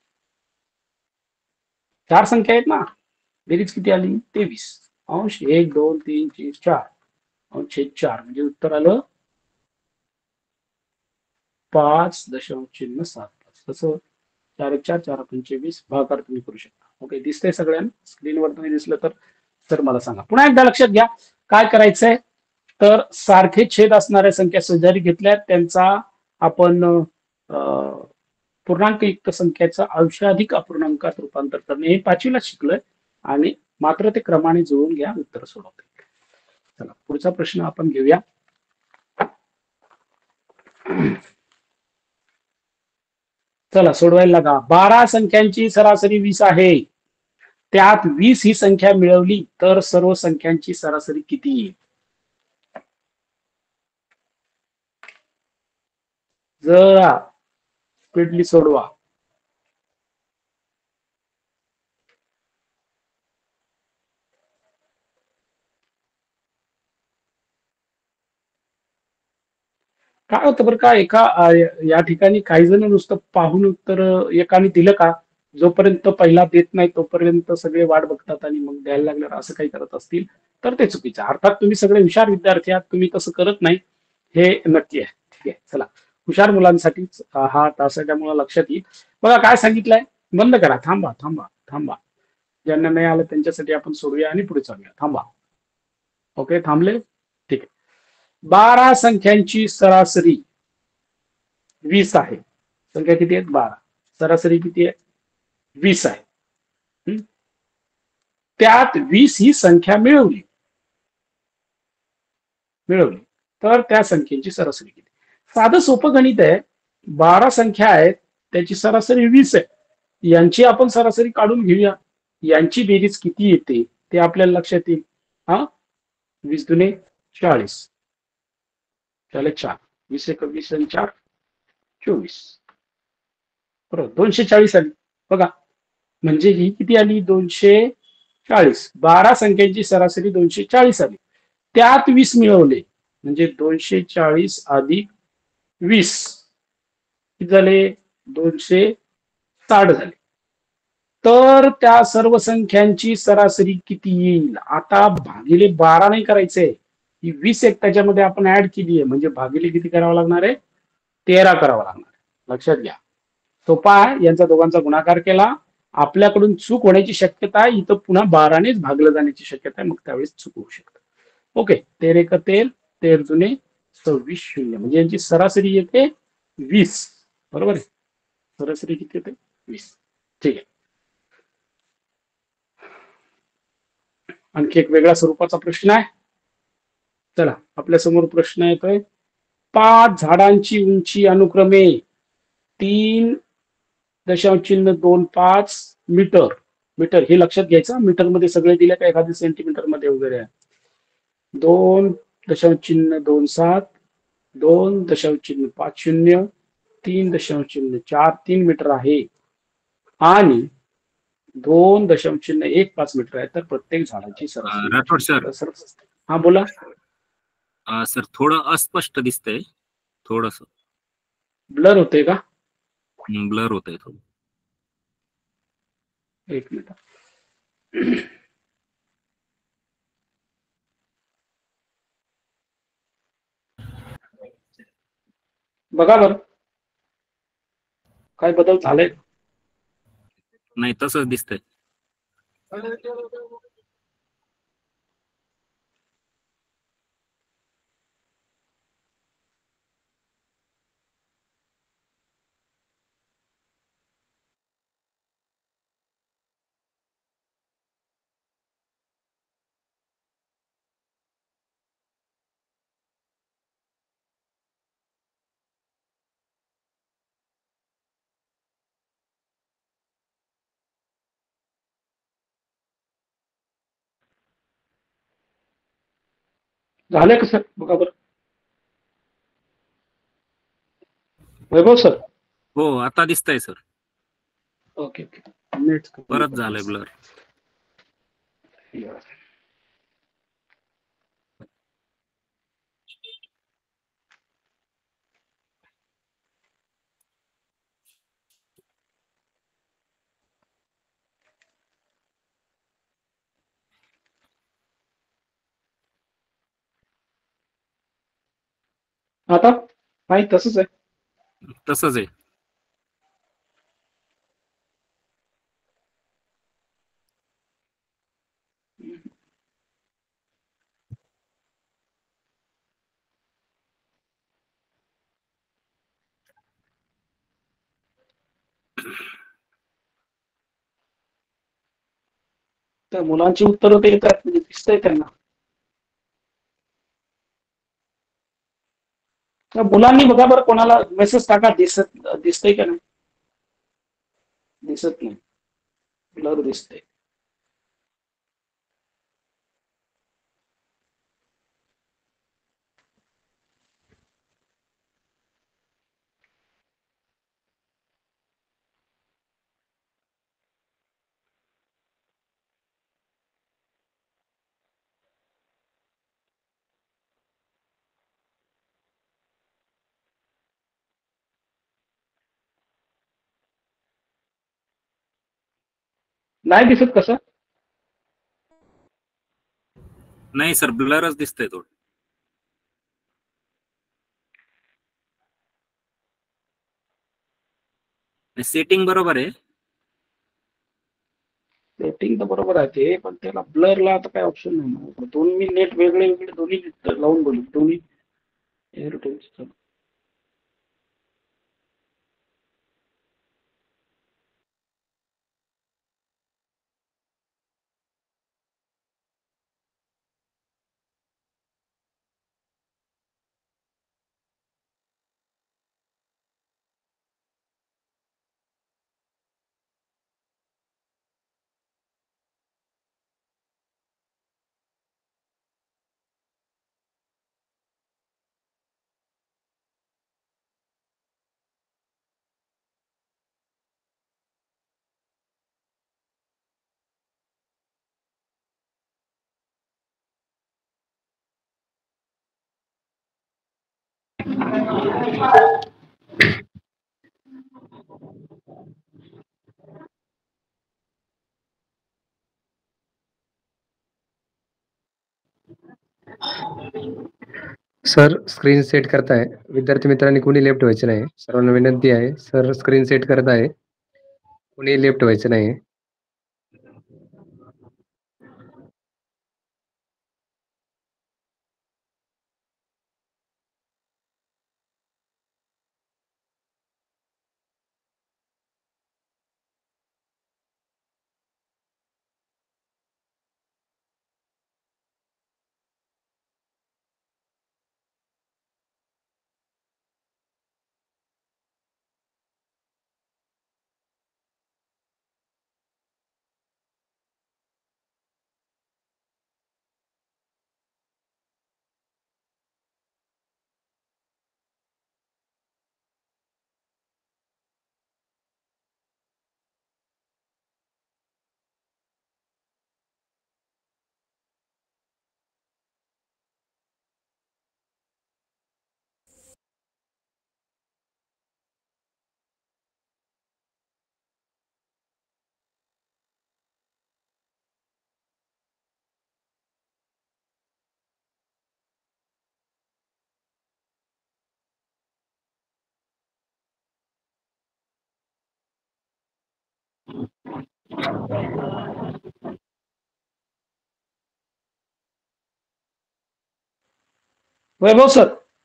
चार संख्या आहेत ना. बेरीज किती आली तेवीस. अंश एक दोन तीन चार चार अंश छेद चार म्हणजे उत्तर आलं पाच दशांश चिन्ह सात पाच. तसं चार एक चार चार पंचवीस भागाकार तुम्ही करू शकता. ओके. दिसतंय सगळ्यांना स्क्रीनवर तुम्ही दिसलं तर तर मला सांगा. पुन्हा एकदा लक्षात घ्या काय करायचंय तर सारखे छेद असणाऱ्या संख्या शेजारी घेतल्या त्यांचा आपण पूर्णांकयुक्त संख्येचा अंशाधिक अपूर्णांकात रूपांतर करणे हे पाचवीला शिकलोय आणि मात्र ते क्रमाने जुळवून घ्या उत्तर सोडवते. चला पुढचा प्रश्न आपण घेऊया. चला सोडवायला लागा. बारा संख्यांची सरासरी वीस आहे. त्यात वीस ही संख्या मिळवली तर सर्व संख्यांची सरासरी किती येईल. जरा स्पीडली सोडवा. काय होतं बरं का एका या ठिकाणी काही जण नुसतं पाहून उत्तर एकाने दिलं का जोपर्यंत पहिला देत नाही तोपर्यंत सगळे वाट बघतात आणि मग द्यायला लागल्यावर असं काही करत असतील तर ते चुकीचं. अर्थात तुम्ही सगळे हुशार विद्यार्थी आहात तुम्ही तसं करत नाही हे नक्की आहे. ठीक आहे. चला हुशार मुलांसाठीच हा तास आहे त्यामुळे लक्षात येईल. बघा काय सांगितलंय. बंद करा. थांबा थांबा थांबा. ज्यांना नाही आलं त्यांच्यासाठी आपण सोडूया आणि पुढे चालूया. थांबा. ओके थांबले. ठीक आहे. बारा संख्यांची सरासरी वीस आहे. संख्या किती आहेत? बारा. सरासरी किती आहे? वीस आहे. हम्म? त्यात वीस ही संख्या मिळवली मिळवली तर त्या संख्येची सरासरी किती? साधं सोपं गणित आहे. बारा संख्या आहेत, त्याची सरासरी वीस आहे. यांची आपण सरासरी काढून घेऊया. यांची बेरीज किती येते ते आपल्याला लक्षात येईल. हा, वीस दुने चाळीस, चालेल चार, वीस एक वीस आणि चार चोवीस, बरोबर दोनशे चाळीस आली. बघा, म्हणजे ही किती आली? दोनशे चाळीस. बारा संख्यांची सरासरी दोनशे चाळीस आली. त्यात वीस मिळवले म्हणजे दोनशे चाळीस अधिक वीस किती झाले? दोनशे साठ झाले. तर त्या सर्व संख्यांची सरासरी किती येईल? आता भागिले बारा नाही करायचंय, ही वीस एक त्याच्यामध्ये आपण ऍड केली आहे, म्हणजे भागिले किती करावं लागणार आहे? तेरा करावं लागणार आहे. लक्षात घ्या, सोपा आहे. यांचा दोघांचा गुणाकार केला, आपल्याकडून चूक होण्याची शक्यता आहे. इथं पुन्हा बारानेच भागलं जाण्याची शक्यता आहे, मग त्यावेळेस चूक होऊ शकते. ओके, तेर एक तेर, तेर दुने सव्वीस शून्य, म्हणजे यांची सरासरी येते वीस. बरोबर आहे, सरासरी किती येते? वीस. ठीक आहे. आणखी एक वेगळ्या स्वरूपाचा प्रश्न आहे. चला, आपल्या समोर प्रश्न येतोय. पाच झाडांची उंची अनुक्रमे तीन दशांश चिन्ह दोन पाच मीटर. मीटर हे लक्षात घ्यायचं, मीटर मध्ये सगळे दिले का एखादी सेंटीमीटर मध्ये वगैरे आहे. दोन दशांश चिन्ह दोन सात, दोन दशांश चिन्ह पाच शून्य, तीन दशांश चिन्ह चार तीन मीटर आहे आणि दोन दशांश चिन्ह एक पाच मीटर आहे. तर प्रत्येक झाडाची सरासरी राठोड सर, हा बोला. अ, सर थोडं अस्पष्ट दिसतंय, थोडस ब्लर होते का? ब्लर होतंय थोडं. एक मिनिट. बघा बरं, काय बदल झालाय? नाही, तसंच दिसतंय. झालंय का सर? बघा बरं. वैभव सर. हो, आता दिसतंय सर. ओके ओके, नेट परत झालंय ब्लर. आता नाही, तसंच आहे. तसंच आहे. त्या मुलांची उत्तरं ते येतात, म्हणजे दिसतंय त्यांना. त्या मुलांनी बघा बरं, कोणाला मेसेज टाका, दिसत दिसतंय का नाही? दिसत नाही, ब्लर दिसतंय. नाही दिसत कसं? नाही सर, ब्लरच दिसतंय थोडं. सेटिंग बरोबर आहे. सेटिंग तर बरोबर आहे ते, पण त्याला ब्लरला आता काय ऑप्शन नाही ना. दोन मी नेट वेगळे वेगळे दोन्ही लावून बोलू, दोन्ही एअरटेल. सर स्क्रीन सेट करताय. विद्यार्थी मित्रांनी कोणी लेफ्ट व्हायचे नाही. सर्वांना विनंती आहे. सर स्क्रीन सेट करत आहे. कोणी लेफ्ट व्हायचं नाही. वैभव सर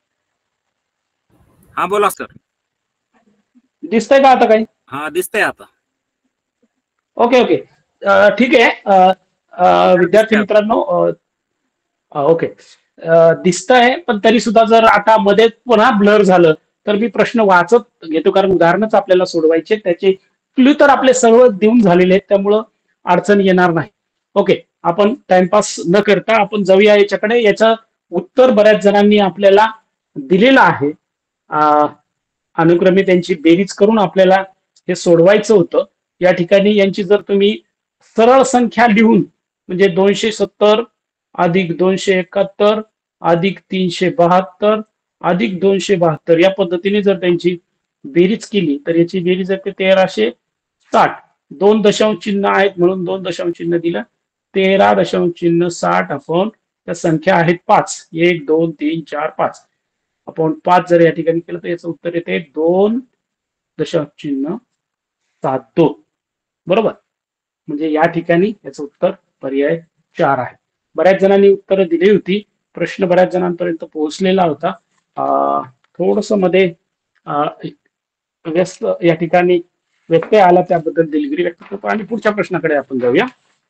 हा बोला सर. दिसतंय का आता काही? हा दिसतंय आता. ओके ओके अ, ठीक आहे. अ, अ, विद्यार्थी मित्रांनो अ, अ, ओके अ, दिसतंय, पण तरी सुद्धा जर आता मध्ये पुन्हा ब्लर झालं तर मी प्रश्न वाचत घेतो, कारण उदाहरणच आपल्याला सोडवायचे. त्याचे क्ल्यू तर आपले सर्व देऊन झालेले आहेत, त्यामुळं अडचण येणार नाही. ओके, आपण टाइमपास न करता आपण जाऊया याच्याकडे. याचं उत्तर बऱ्याच जणांनी आपल्याला दिलेलं आहे. अ, अनुक्रमे त्यांची बेरीज करून आपल्याला हे सोडवायचं होतं. या ठिकाणी यांची जर तुम्ही सरळ संख्या लिहून, म्हणजे दोनशे सत्तर अधिक दोनशे एकाहत्तर अधिक तीनशे बहात्तर अधिक दोनशे बहात्तर या पद्धतीने जर त्यांची बेरीज केली तर याची बेरीज येते तेराशे साठ. दोन दशांश चिन्ह आहेत म्हणून दोन दशांश चिन्ह दिलं. तेरा दशांश चिन्ह साठ अपॉन त्या संख्या आहेत पाच. एक दोन तीन चार पाच अपॉन पाच जर या ठिकाणी केलं तर याचं उत्तर येते दोन दशांश चिन्ह सात दोन. बरोबर, म्हणजे या ठिकाणी याचं उत्तर पर्याय चार आहे. बऱ्याच जणांनी उत्तरं दिली होती. प्रश्न बऱ्याच जणांपर्यंत पोहोचलेला होता. थोडस मध्ये व्यस्त या ठिकाणी व्यत्यय आला, त्याबद्दल दिलगिरी व्यक्त करतो आणि पुढच्या प्रश्नाकडे आपण जाऊया.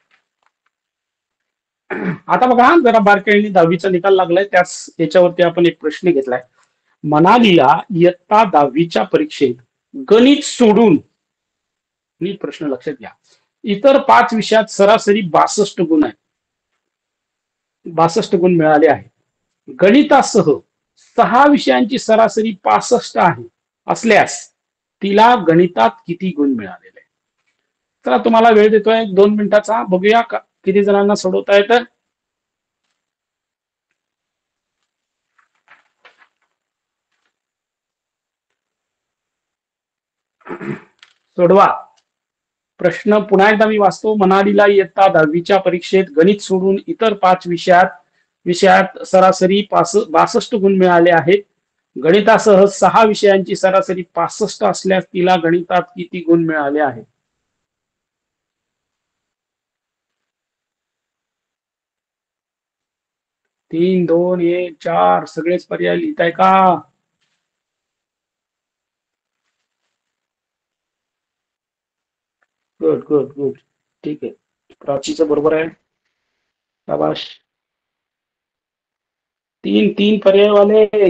आता बघा, जरा बारकाईने दहावीचा निकाल लागलाय, त्याच याच्यावरती आपण एक प्रश्न घेतलाय. मनालीला इयत्ता दहावीच्या परीक्षेत गणित सोडून, मी प्रश्न लक्षात घ्या, इतर पाच विषयात सरासरी बासष्ट गुण आहेत. बासष्ट गुण मिळाले आहेत. गणितासह सहा विषयांची सरासरी पासष्ट आहे असल्यास तिला गणितात किती गुण मिळालेले? चला, तुम्हाला वेळ देतोय दोन मिनिटाचा. बघूया किती जणांना सोडवता येतं. सोडवा. प्रश्न पुन्हा एकदा मी वाचतो. मनालीला इयत्ता दहावीच्या परीक्षेत गणित सोडून इतर पाच विषयात विषयात सरासरी पास बासष्ट गुण मिळाले आहेत. गणितासह सहा विषयांची सरासरी पासष्ट असल्यास तिला गणितात किती गुण मिळाले आहेत? तीन दोन एक चार सगळेच पर्याय लिहिताय का? गुड गुड गुड, ठीक आहे. प्राचीचं बरोबर आहे. शाबाश. तीन तीन पर्याय वाले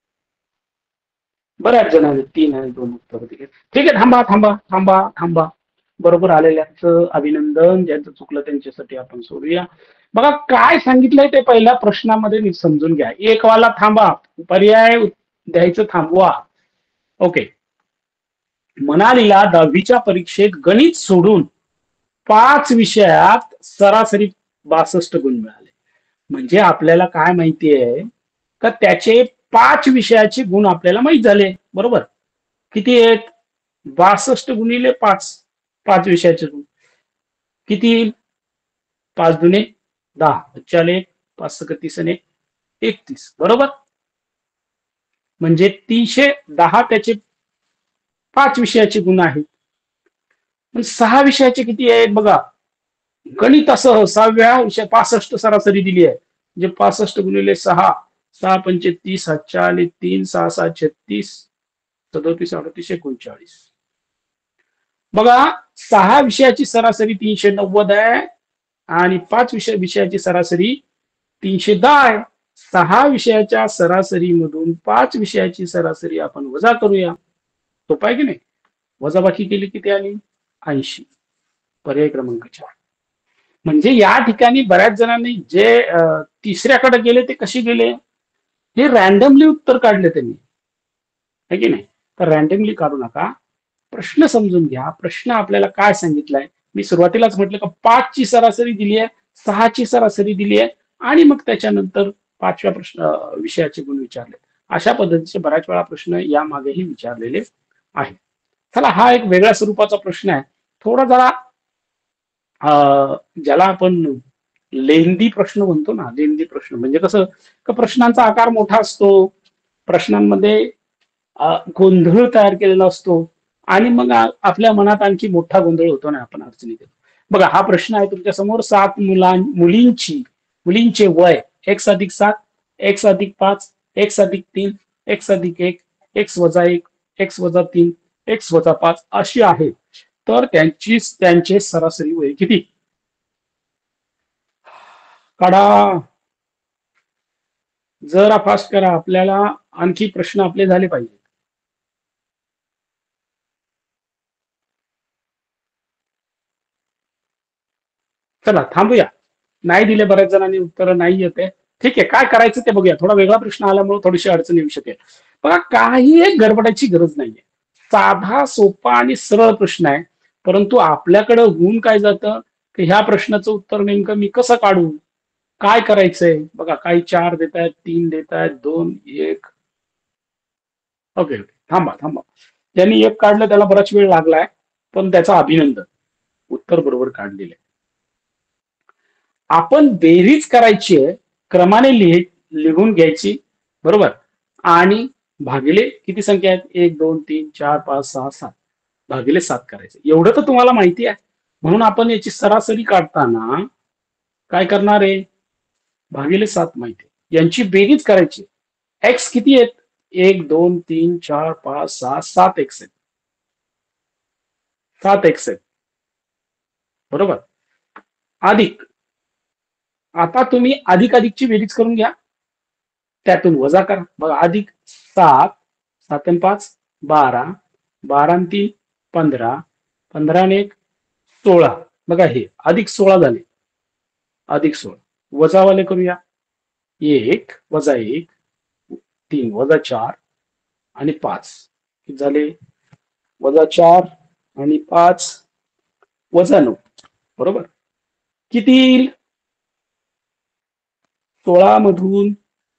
बऱ्याच जणांनी तीन आणि दोन उत्तर दिले. ठीक आहे, थांबा थांबा थांबा थांबा. बरोबर आलेल्यांचं अभिनंदन. ज्यांचं चुकलं त्यांच्यासाठी आपण सोडूया. बघा काय सांगितलंय ते पहिल्या प्रश्नामध्ये मी समजून घ्या. एक वाला थांबा, पर्याय द्यायचं थांबवा. ओके, मनालीला दहावीच्या परीक्षेत गणित सोडून पाच विषयात सरासरी बासष्ट गुण मिळाले. म्हणजे आपल्याला काय माहिती आहे का त्याचे पाच विषयाचे गुण आपल्याला माहित झाले, बरोबर. किती आहेत? बासष्ट गुणिले पाच, पाच विषयाचे गुण किती येईल? पाच दुने दहा, चाले पाच सक तीस आणि एकतीस, बरोबर. म्हणजे तीनशे दहा त्याचे पाच विषयाचे गुण आहेत. पण सहा विषयाचे किती आहेत बघा. गणितासह सहाव्या विषय पासष्ट सरासरी दिली आहे, म्हणजे पासष्ट गुणिले सहा, सहा पंचे तीस, चाले तीन, सहा सहा छत्तीस, सदोतीस अडतीस एकोणचाळीस. बघा सहा विषयाची सरासरी तीनशे नव्वद आहे आणि पाच विषय विषयाची सरासरी तीनशे दहा आहे. सहा विषयाच्या सरासरी मधून पाच विषयाची सरासरी आपण वजा करूया, सोपं आहे की नाही. वजाबाकी केली किती आली? ऐंशी. पर्याय क्रमांक चार. म्हणजे या ठिकाणी बऱ्याच जणांनी जे तिसऱ्याकडे गेले ते कसे गेले, हे रॅन्डमली उत्तर काढले त्यांनी, है की नाही. तर रॅन्डमली काढू नका, प्रश्न समजून घ्या. प्रश्न आपल्याला काय सांगितलंय, मी सुरुवातीलाच म्हटलं का पाच ची सरासरी दिली आहे, सहा ची सरासरी दिली आहे आणि मग त्याच्यानंतर पाचव्या प्रश्न विषयाचे गुण विचारले. अशा पद्धतीचे बऱ्याच वेळा प्रश्न या मागेही विचारलेले आहेत. चला हा एक वेगळ्या स्वरूपाचा प्रश्न आहे, थोडा जरा ज्याला आपण लेंदी प्रश्न म्हणतो ना. लेंदी प्रश्न म्हणजे कसं का प्रश्नांचा आकार मोठा असतो, प्रश्नांमध्ये गोंधळ तयार केलेला असतो आणि मग आपल्या मनात आणखी मोठा गोंधळ होतो ना, आपण अडचणीत येतो. बघा हा प्रश्न आहे तुमच्या समोर. सात मुलां मुलींची मुलींचे वय एक्स अधिक सात, एक्स अधिक पाच, एक्स अधिक तीन, एक्स अधिक एक, एक्स वजा एक, एक्स वजा तीन, एक्स वजा पाच अशी आहे. तर त्यांची त्यांचे सरासरी वय किती? काढा, जरा फास्ट करा, आपल्याला आणखी प्रश्न आपले झाले पाहिजे. चला थांबूया, नाही दिले बऱ्याच जणांनी उत्तर नाही येते. ठीक आहे, काय करायचं ते बघूया. थोडा वेगळा प्रश्न आल्यामुळे थोडीशी अडचण येऊ शकेल. बघा काही एक गडबडाची गरज नाहीये, साधा सोपा आणि सरळ प्रश्न आहे. परंतु आपल्याकडे होऊन काय जातं की ह्या प्रश्नाचं उत्तर नेमकं मी कसं काढू, काय करायचंय. बघा काही चार देत आहेत, तीन देत आहेत, दोन, एक. ओके ओके थांबा थांबा, ज्यांनी एक काढलं त्याला बराच वेळ लागलाय, पण त्याचं अभिनंदन, उत्तर बरोबर काढलेलं आहे. आपण बेरीज करायची आहे, क्रमाने लिह लिहून घ्यायची, बरोबर. आणि भागिले किती संख्या आहेत? एक दोन तीन चार पाच सहा सात, भागिले सात करायचे. एवढं तर तुम्हाला माहिती आहे. म्हणून आपण याची सरासरी काढताना काय करणार आहे? भागिले सात माहिती आहे, यांची बेरीज करायची. एक्स किती आहेत? एक दोन तीन चार पाच सहा सात एक्स आहेत, सात एक्स आहेत, बरोबर. अधिक, आता तुम्ही अधिक अधिकची बेरीज करून घ्या, त्यातून वजा करा. बघा अधिक सात, सात आणि पाच बारा, बारा आणि तीन पंधरा, पंधरा आणि एक सोळा. बघा हे अधिक सोळा झाले, अधिक सोळा. वजावाले करूया, एक वजा एक, तीन वजा चार आणि पाच किती झाले? वजा चार आणि पाच वजा नऊ, बरोबर. किती येईल? सोळा मधून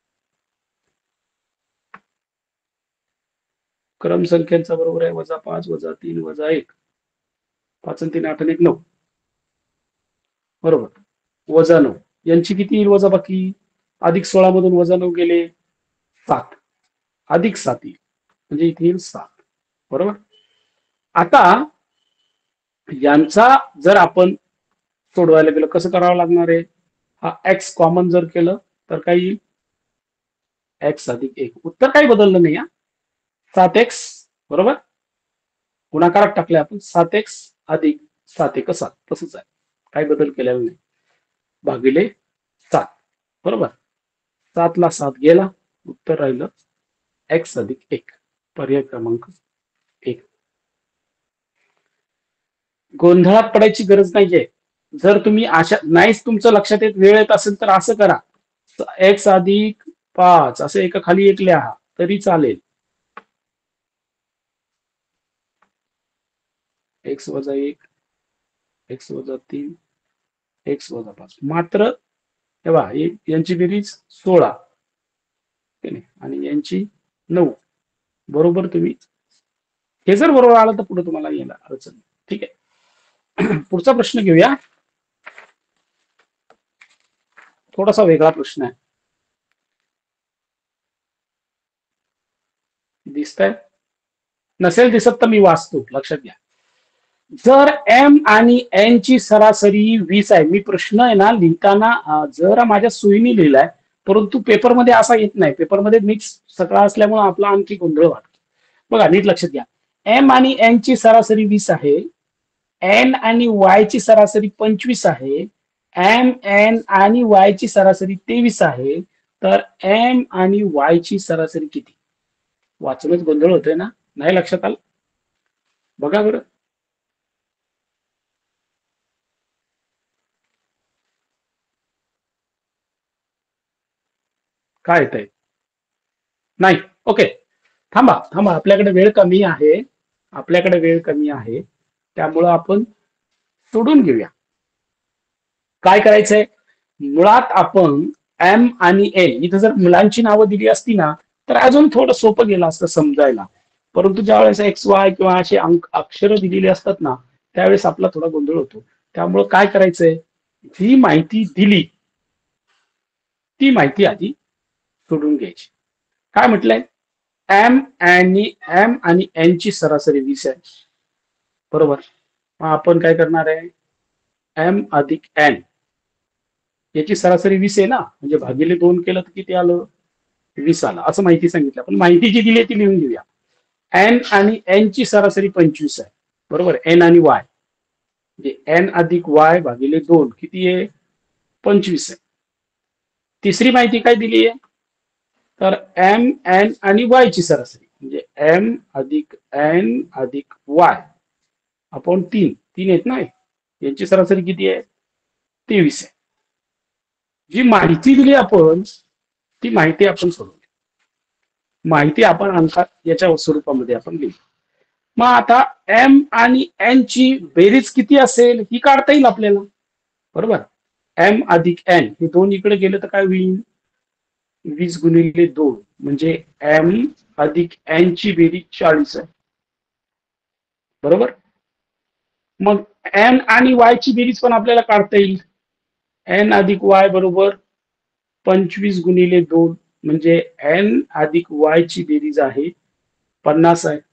क्रम संख्यांचा बरोबर आहे वजा पाच वजा तीन वजा एक, पाच आणि तीन आठ आणि एक नऊ, बरोबर. वजा नऊ, यांची किती येईल वजा बाकी? अधिक सोळा मधून वजा नऊ गेले सात, अधिक सात येईल, म्हणजे इथे येईल सात, बरोबर. आता यांचा जर आपण सोडवायला गेलं कसं करावं लागणार आहे? हा एक्स कॉमन जर केलं तर काय येईल? एक्स अधिक एक. उत्तर काही बदललं नाही हा, सात एक्स, बरोबर. गुणाकारात टाकले आपण, सात एक्स अधिक सात एक सात, तसंच आहे, काही बदल केलेला नाही, भागिले सात, बरोबर. सात ला सात गेला, उत्तर राहिलं एक्स अधिक एक, पर्याय क्रमांक एक. गोंधळात पडायची गरज नाहीये. जर तुम्ही अशा नाहीच तुमचं लक्षात येत, वेळ येत असेल तर असं करा, एक्स अधिक पाच असं एका खाली एक लिहा तरी चालेल. एक्स वजा एक, एक्स वजा तीन, एक्स वजा पाच. मात्र तेव्हा यांची बेरीज सोळा, आणि यांची नऊ. बरोबर. तुम्ही हे जर बरोबर आलं तर पुढे तुम्हाला यायला अडचण नाही. ठीक आहे. पुढचा प्रश्न घेऊया. थोडासा वेगळा प्रश्न आहे. दिसतंय? नसेल दिसत तर मी वाचतो, लक्षात घ्या. जर एम आणि एन ची सरासरी वीस आहे. मी प्रश्न आहे ना लिहिताना जरा माझ्या सोयीने लिहिलाय, परंतु पेपरमध्ये असा येत नाही. पेपरमध्ये मिक्स सगळा असल्यामुळे आपला आणखी गोंधळ वाटतो. बघा नीट लक्षात घ्या. एम आणि एन ची सरासरी वीस आहे. एन आणि वाय ची सरासरी पंचवीस आहे. एम एन आणि वाय ची सरासरी तेवीस आहे. तर एम आणि वाय ची सरासरी किती? वाचूनच गोंधळ होतोय ना? नाही लक्षात आलं? बघा बरं. काय येत आहे? नाही. ओके, थांबा थांबा. आपल्याकडे वेळ कमी आहे. आपल्याकडे वेळ कमी आहे त्यामुळं आपण सोडून घेऊया. काय करायचंय? मुळात आपण एम आणि एन इथं जर मुलांची नावं दिली असती ना तर अजून थोडं सोपं गेलं असतं समजायला. परंतु ज्यावेळेस एक्स वाय किंवा असे अंक अक्षरं दिलेली असतात ना त्यावेळेस आपला थोडा गोंधळ होतो. त्यामुळं काय करायचंय? जी माहिती दिली ती माहिती आधी सोडून घ्यायची. काय म्हटलंय? एम आणि एम आणि एन ची सरासरी वीस आहे. बरोबर. मग आपण काय करणार आहे? एम अधिक एन याची सरासरी वीस आहे ना, म्हणजे भागिले दोन केलं तर किती आलं? वीस आलं. असं माहिती सांगितलं. पण माहिती जी दिली ती लिहून घेऊया. एन आणि एन ची सरासरी पंचवीस आहे. बरोबर. एन आणि वाय म्हणजे एन अधिक वाय भागिले दोन किती आहे? पंचवीस आहे. तिसरी माहिती काय दिली आहे? तर एम एन आणि वाय ची सरासरी म्हणजे एम अधिक एन अधिक वाय आपण तीन तीन आहेत ना, यांची सरासरी किती आहे? तेवीस आहे. जी माहिती दिली आपण ती माहिती आपण सोडवली. माहिती आपण अंकात याच्या स्वरूपामध्ये आपण लिहिली. मग आता एम आणि एन ची बेरीज किती असेल ही काढता येईल आपल्याला. बरोबर. एम अधिक एन हे दोन इकडे गेले तर काय होईल? वीस गुणिले दोन म्हणजे एम अधिक एन ची बेरीज चाळीस आहे. बरोबर. मग एन आणि वाय ची बेरीज पण आपल्याला काढता येईल. एन अधिक वाय बरोबर पंचवीस गुणिले दोन म्हणजे एन अधिक वाय ची बेरीज आहे पन्नास आहे.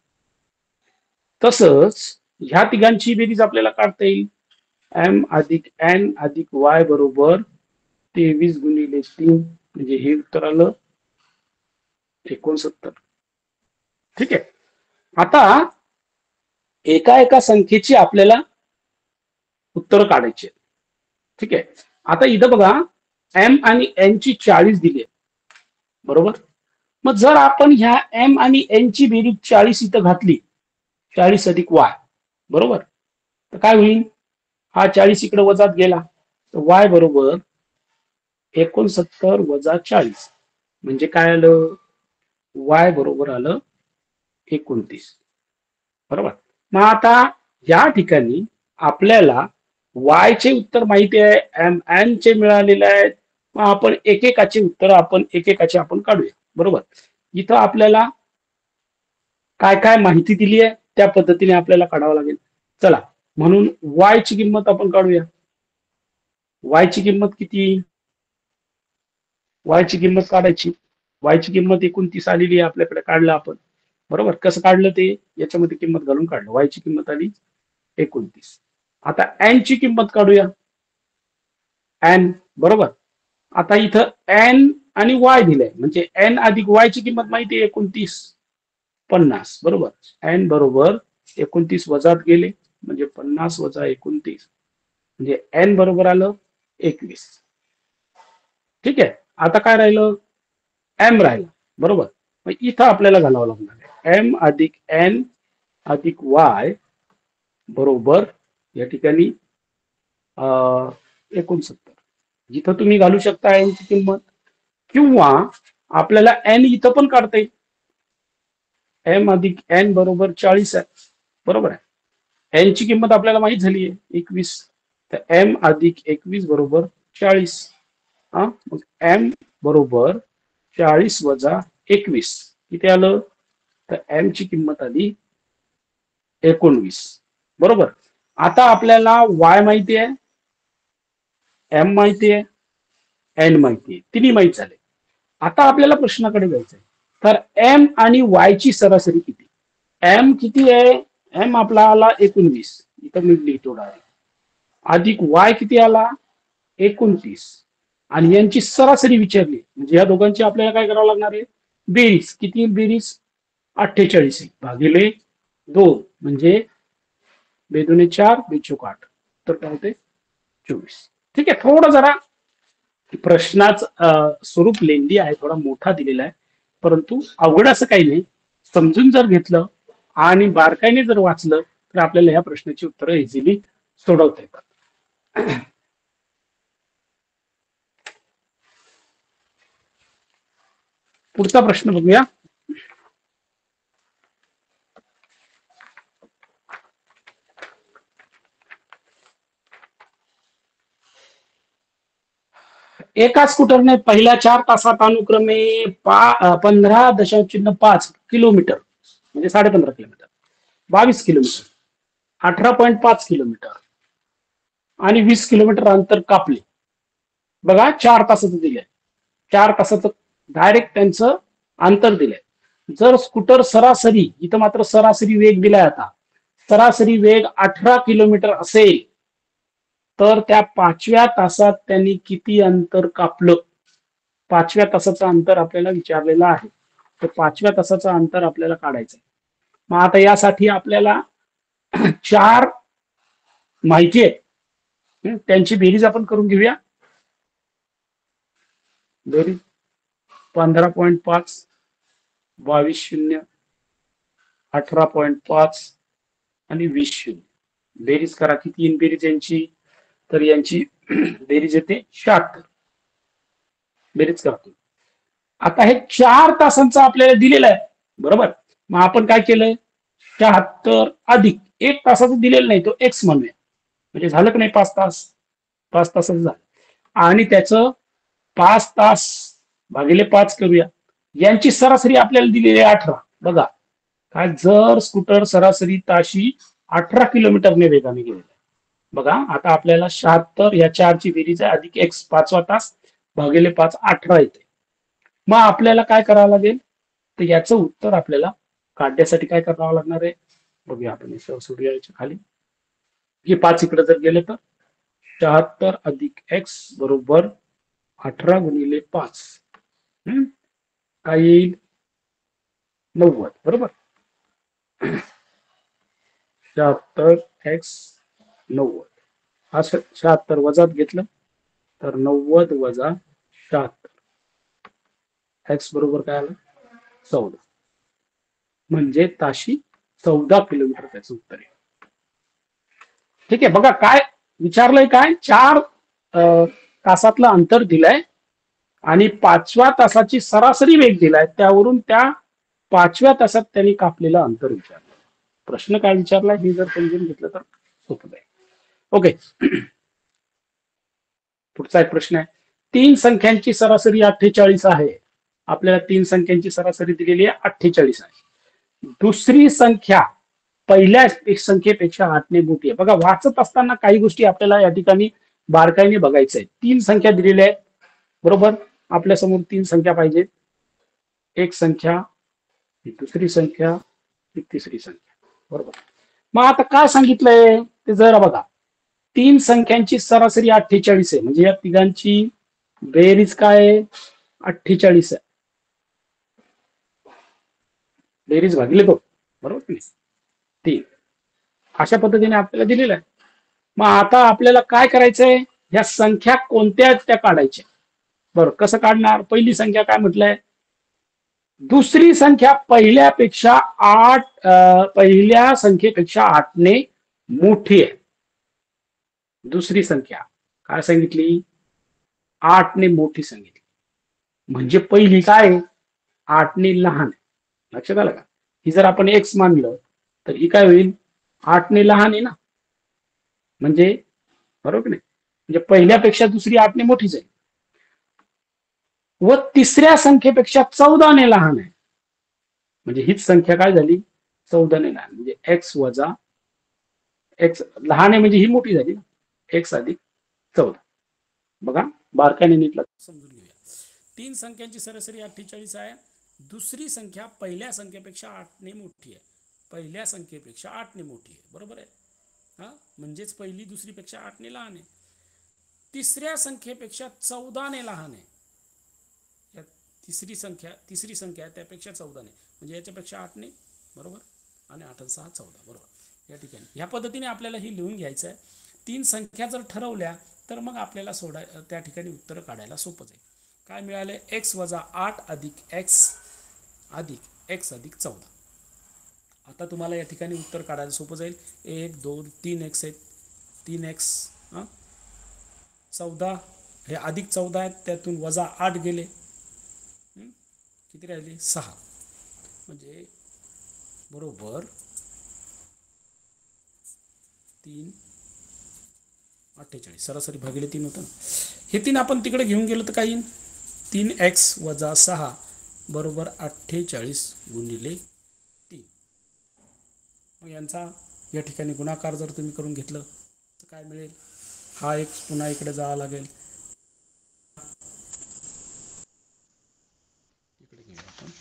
तसंच ह्या तिघांची बेरीज आपल्याला काढता येईल. एम अधिक एन अधिक वाय बरोबर तेवीस गुणिले तीन म्हणजे हे उत्तर आलं एकोणसत्तर. ठीक आहे. आता एका एका संख्येची आपल्याला उत्तर काढायची. ठीक आहे. आता इथं बघा एम आणि एन ची चाळीस दिली आहे. बरोबर. मग जर आपण ह्या एम आणि एन ची बेरीज चाळीस इथं घातली, चाळीस अधिक वाय बरोबर, तर काय होईल? हा चाळीस इकडे वजात गेला तर वाय बरोबर एकोणसत्तर वजा चाळीस म्हणजे काय आलं? वाय बरोबर आलं एकोणतीस. बरोबर. मग आता या ठिकाणी आपल्याला वाय चे उत्तर माहिती आहे, एम एन चे मिळालेले आहेत. मग आपण एकेकाचे उत्तर आपण एकेकाचे आपण काढूया. बरोबर. इथं आपल्याला काय काय माहिती दिली आहे त्या पद्धतीने आपल्याला काढावं लागेल. चला म्हणून वाय ची किंमत आपण काढूया. वाय ची किंमत किती? वाय ची किंमत काढायची. वाय ची किंमत एकोणतीस आलेली आहे आपल्याकडे. काढलं आपण. बरोबर. कसं काढलं ते? याच्यामध्ये किंमत घालून काढलं. वाय ची किंमत आली एकोणतीस. आता एन ची किंमत काढूया. एन बरोबर. आता इथं एन आणि वाय दिलंय म्हणजे एन अधिक वाय ची किंमत माहिती आहे एकोणतीस पन्नास. बरोबर. एन बरोबर एकोणतीस वजात गेले म्हणजे पन्नास वजा एकोणतीस म्हणजे एन बरोबर आलं एकवीस. ठीक आहे. आता काय राहिलं? एम राहिलं. बरोबर. मग इथं आपल्याला घालावं लागणार आहे एम अधिक एन अधिक वाय बरोबर या ठिकाणी एकोणसत्तर. जिथं तुम्ही घालू शकता एन ची किंमत किंवा आपल्याला एन इथं पण काढता येईल. एम अधिक एन बरोबर चाळीस आहे. बरोबर आहे. एन ची किंमत आपल्याला माहित झाली आहे एकवीस. तर एम अधिक एकवीस बरोबर चाळीस. हा मग एम बरोबर चाळीस वजा एकवीस किती आलं, तर एम ची किंमत आली एकोणवीस. बरोबर. आता आपल्याला वाय माहिती आहे, एम माहिती आहे, एन माहिती आहे, तिन्ही माहित झाले. आता आपल्याला प्रश्नाकडे जायचंय. तर एम आणि वाय ची सरासरी किती. एम किती आहे, एम आपला आला एकोणवीस, इथं मी लिहितो डायरेक्ट, अधिक वाय किती आला एकोणतीस, आणि यांची सरासरी विचारली म्हणजे या दोघांची आपल्याला काय करावं लागणार आहे, बेरीज. किती बेरीज, अठ्ठेचाळीस भागिले दोन म्हणजे बेदोने चार, बेचोक आठ, तर काय होते चोवीस. ठीक आहे. थोडं जरा प्रश्नाचं स्वरूप लेंदी आहे, थोडा मोठा दिलेला आहे, परंतु अवघड असं काही नाही. समजून जर घेतलं आणि बारकाईने जर वाचलं तर आपल्याला ह्या प्रश्नाची उत्तरं इझिली सोडवता येतात. पुढचा प्रश्न बघूया. एका स्कूटरने पहिल्या चार तासात अनुक्रमे पा पंधरा दशांश चिन्ह पाच किलोमीटर म्हणजे साडे पंधरा किलोमीटर, बावीस किलोमीटर, अठरा पॉईंट पाच किलोमीटर आणि वीस किलोमीटर अंतर कापले. बघा चार तासाचं दिलंय, चार तासाचं डायरेक्ट त्यांचं अंतर दिलंय. जर स्कूटर सरासरी, इथं मात्र सरासरी वेग दिलाय, आता सरासरी वेग अठरा किलोमीटर असेल तर त्या पाचव्या तासात त्यांनी किती अंतर कापलं. पाचव्या तासाचं अंतर आपल्याला विचारलेलं आहे, तर पाचव्या तासाचं अंतर आपल्याला काढायचं. मग आता यासाठी आपल्याला चार माहिती आहे, त्यांची बेरीज आपण करून घेऊया. बेरीज पंधरा पॉईंट पाच, बावीस शून्य, अठरा पॉईंट पाच आणि वीस शून्य. बेरीज करा. किती येईल बेरीज यांची, तर यांची बेरीज येते शहात्तर. बेरीज करतो. आता हे चार तासांचं आपल्याला दिलेलं आहे, बरोबर. मग आपण काय केलंय, शहात्तर अधिक एक तासाचं दिलेलं नाही, तो एक्स म्हणूया, म्हणजे झालं की नाही पाच तास, पाच तासाचं झालं. आणि त्याचं पाच तास भागिले पाच करूया. यांची सरासरी आपल्याला दिलेली आहे अठरा. बघा काय, जर स्कूटर सरासरी ताशी अठरा किलोमीटरने वेगाने गेलेला आहे. बघा आता आपल्याला शहात्तर या चारची बेरीज आहे, अधिक एक्स पाचवा तास भागिले पाच अठरा येते. मग आपल्याला काय करावं लागेल, तर याचं उत्तर आपल्याला काढण्यासाठी काय करावं लागणार आहे, बघूया आपण. सोडूया याच्या खाली, हे पाच इकडे जर गेले तर शहात्तर अधिक एक्स बरोबर अठरा गुणिले पाच, काय येईल नव्वद. बरोबर. शहात्तर एक्स नव्वद, हा शहात्तर वजात घेतलं तर नव्वद वजा शहात्तर, एक्स बरोबर काय आलं चौदा, म्हणजे ताशी चौदा किलोमीटर त्याचं उत्तर आहे. ठीक आहे. बघा काय विचारलंय, काय चार तासातलं अंतर दिलंय आणि पाचव्या तासाची सरासरी वेग दिलाय, त्यावरून त्या पाचव्या तासात त्यांनी कापलेलं अंतर विचारलं. प्रश्न काय विचारलाय हे जर समजून घेतलं तर सोपं आहे. ओके. पुढचा एक प्रश्न आहे, तीन संख्यांची सरासरी अठ्ठेचाळीस आहे. आपल्याला तीन संख्यांची सरासरी दिलेली आहे अठ्ठेचाळीस आहे. दुसरी संख्या पहिल्या संख्येपेक्षा आठने मोठी आहे. बघा वाचत असताना काही गोष्टी आपल्याला या ठिकाणी बारकाईने बघायचं आहे. तीन संख्या दिलेल्या आहेत, बरोबर. आपल्या समोर तीन संख्या पाहिजे, एक संख्या, दुसरी संख्या, तिसरी संख्या, बरोबर. मग आता काय सांगितलंय ते जरा बघा. तीन संख्यांची सरासरी अठ्ठेचाळीस आहे, म्हणजे या तिघांची बेरीज काय आहे अठ्ठेचाळीस आहे, बेरीज भागिले दोन, बरोबर की नाही, तीन. अशा पद्धतीने आपल्याला दिलेलं आहे. मग आता आपल्याला काय करायचंय, ह्या संख्या कोणत्या त्या काढायच्या. बरोबर. कसं काढणार, पहिली संख्या काय म्हटलंय, दुसरी संख्या पहिल्यापेक्षा आठ पहिल्या संख्येपेक्षा आठने मोठी आहे. दुसरी संख्या काय सांगितली, आठने मोठी सांगितली, म्हणजे पहिली काय आठने लहान आहे. लक्षात आलं का. ही जर आपण एक्स मानलं तर ही काय होईल, आठने लहान आहे ना, म्हणजे बरोबर नाही, म्हणजे पहिल्यापेक्षा दुसरी आठने मोठीच आहे. व तिसऱ्या संख्येपेक्षा चौदाने लहान आहे, म्हणजे हीच संख्या काय झाली, चौदाने लहान, म्हणजे एक्स वजा एक्स लहान आहे म्हणजे ही मोठी झाली ना, एक्स अधिक चौदा. बघा बारकाईने नीट समजून घेऊया. तीन संख्यांची सरासरी अठ्ठेचाळीस आहे. दुसरी संख्या पहिल्या संख्येपेक्षा आठने मोठी आहे. पहिल्या संख्येपेक्षा आठने मोठी आहे, बरोबर आहे. हा म्हणजेच पहिली दुसरीपेक्षा आठने लहान आहे. तिसऱ्या संख्येपेक्षा चौदाने लहान आहे. या तिसरी संख्या तिसरी संख्या आहे त्यापेक्षा चौदाने, म्हणजे याच्यापेक्षा आठने, बरोबर, आणि आठ सहा चौदा, बरोबर. या ठिकाणी ह्या पद्धतीने आपल्याला ही लिहून घ्यायचं आहे. तीन संख्या जर ठरवल्या तर मग आपल्याला सोडा त्या ठिकाणी उत्तर काढायला सोपं जाईल. काय मिळाले, एक्स वजा आठ अधिक एक्स अधिक एक्स अधिक चौदा. आता तुम्हाला या ठिकाणी उत्तर काढायला सोपं जाईल. एक दोन तीन एक्स आहेत, तीन एक्स हां चौदा, हे अधिक चौदा आहेत, त्यातून वजा आठ गेले, किती राहिले, सहा, म्हणजे बरोबर तीन अठ्ठेचाळीस. सरासरी भागिले तीन होतं ना. हे तीन आपण तिकडे घेऊन गेलो तर काय येईल, तीन एक्स वजा सहा बरोबर अठ्ठेचाळीस गुणिले तीन. मग यांचा या ठिकाणी गुणाकार जर तुम्ही करून घेतलं तर काय मिळेल, हा एक पुन्हा इकडे जावं लागेल, इकडे घेऊया आपण.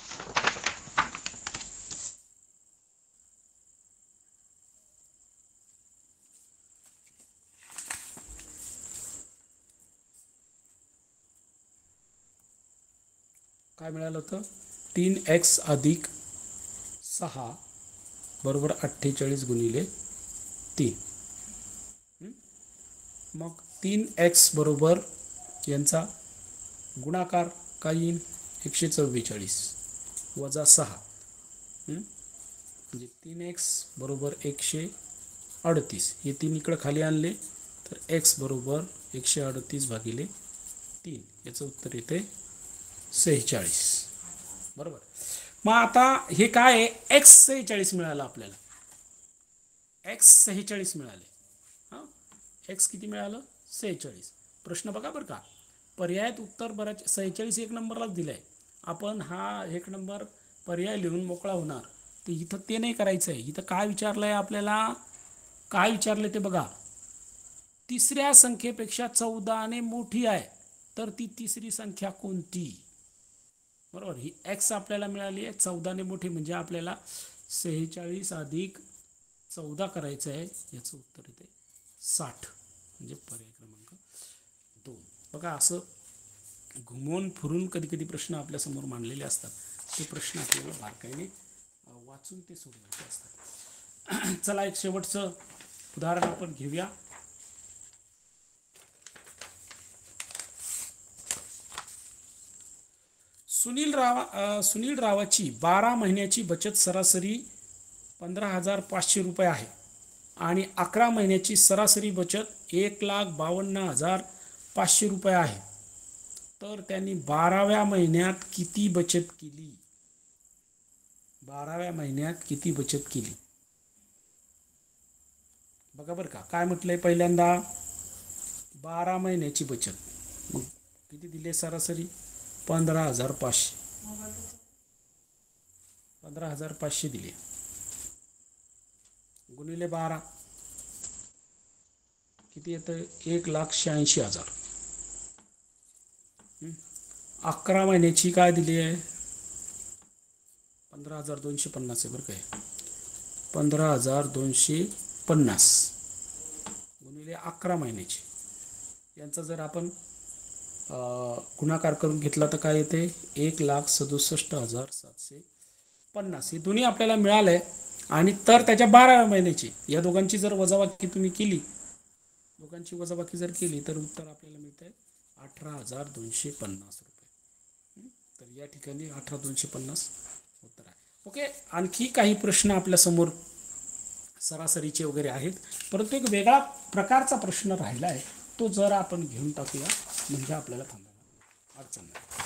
काय मिळालं होतं, तीन एक्स अधिक सहा बरोबर अठ्ठेचाळीस गुणिले तीन. मग तीन एक्स बरोबर यांचा गुणाकार काय येईल, एकशे चव्वेचाळीस वजा सहा, म्हणजे तीन एक्स बरोबर एकशे अडतीस. हे तीन इकडं खाली आणले तर एक्स बरोबर एकशे अडतीस भागिले तीन, याचं उत्तर येते सेहेचाळीस, बरोबर. मग आता हे काय आहे, एक्स सेहेचाळीस मिळालं आपल्याला, एक्स सेहेचाळीस मिळाले. हां एक्स किती मिळालं, सेहेचाळीस. प्रश्न बघा बरं का, पर्यायात उत्तर बऱ्याच सेहेचाळीस एक नंबरलाच दिलं आहे. आपण हा एक नंबर पर्याय लिहून मोकळा होणार, तर इथं ते नाही करायचं आहे. इथं काय विचारलं आहे आपल्याला, काय विचारलं ते बघा, तिसऱ्या संख्येपेक्षा चौदाने मोठी आहे तर ती तिसरी संख्या कोणती, बरोबर. ही एक्स आपल्याला मिळाली आहे, चौदाने मोठी, म्हणजे आपल्याला सेहेचाळीस अधिक चौदा करायचं आहे, याचं उत्तर येते साठ, म्हणजे पर्याय क्रमांक दोन. बघा असं घुमवून फिरून कधी कधी प्रश्न आपल्यासमोर मांडलेले असतात, ते प्रश्न आपल्याला बारकाईने वाचून ते सोडवायचे असतात. चला एक शेवटचं उदाहरण आपण घेऊया. सुनील राव सुनील रावाची बारा महिन्याची बचत सरासरी पंधरा हजार पाचशे रुपये आहे आणि अकरा महिन्याची सरासरी बचत एक लाख बावन्न हजार पाचशे रुपये आहे. तर त्यांनी बाराव्या महिन्यात किती बचत केली, बाराव्या महिन्यात किती बचत केली. बघा बरं का, काय म्हटलंय, पहिल्यांदा बारा महिन्याची बचत, मग किती दिले सरासरी, पंधरा हजार पाचशे, पंधरा हजार पाचशे दिले गुणिले बारा किती येतं, एक लाख शहाऐंशी हजार. अकरा महिन्याची काय दिली आहे, पंधरा हजार दोनशे पन्नास आहे बरं काय, पंधरा हजार दोनशे पन्नास गुणिले अकरा महिन्याची, यांचा जर आपण गुणाकार करून घेतला तर काय येते, एक लाख सदुसष्ट हजार सातशे पन्नास. हे दोन्ही आपल्याला मिळालंय. आणि तर त्याच्या बाराव्या महिन्याची, या दोघांची जर वजाबाकी तुम्ही केली, दोघांची वजाबाकी जर केली तर उत्तर आपल्याला मिळत आहे अठरा हजार दोनशे पन्नास रुपये. तर या ठिकाणी अठरा दोनशे पन्नास उत्तर आहे. ओके, आणखी काही प्रश्न आपल्यासमोर सरासरीचे वगैरे आहेत, परंतु एक वेगळा प्रकारचा प्रश्न राहिला आहे, तो जर आपण घेऊन टाकूया म्हणजे आपल्याला थांबायला अडचण नाही.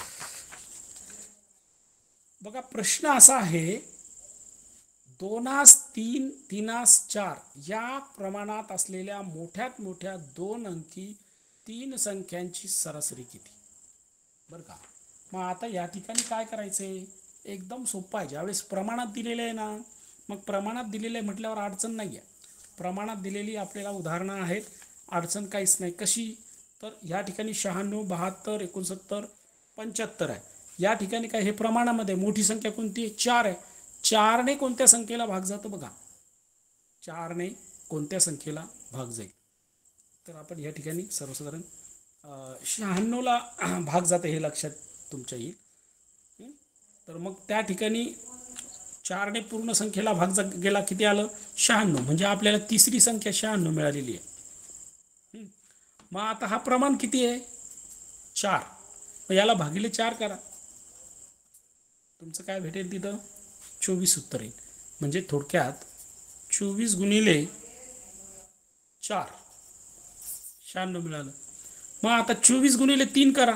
बघा प्रश्न असा आहे, दोनास तीन तीनास चार या प्रमाणात असलेल्या मोठ्यात मोठ्या दोन अंकी तीन संख्यांची सरासरी किती. बरं का. मग आता या ठिकाणी काय करायचंय, एकदम सोपं आहे. ज्यावेळेस प्रमाणात दिलेलं आहे ना, मग प्रमाणात दिलेलं आहे म्हटल्यावर अडचण नाही आहे. प्रमाणात दिलेली आपल्याला उदाहरणं आहेत, अडचण काहीच नाही. कशी, तर या ठिकाणी शहाण्णव, बहात्तर, एकोणसत्तर, पंच्याहत्तर आहे. या ठिकाणी काय, हे प्रमाणामध्ये मोठी संख्या कोणती आहे, चार आहे. चारने कोणत्या संख्येला भाग जातो बघा, चारने कोणत्या संख्येला भाग जाईल, तर आपण या ठिकाणी सर्वसाधारण शहाण्णवला भाग जाते हे लक्षात तुमच्या येईल. हं? तर मग त्या ठिकाणी चारने पूर्ण संख्येला भाग जा गेला, किती आलं, शहाण्णव. म्हणजे आपल्याला तिसरी संख्या शहाण्णव मिळालेली आहे. हं? मग आता हा प्रमाण किती आहे, चार. मग याला भागिले चार करा, तुमचं काय भेटेल तिथं, चोवीस उत्तर येईल. म्हणजे थोडक्यात चोवीस गुणिले चार, शहाण्णव मिळालं. मग आता चोवीस गुणिले तीन करा,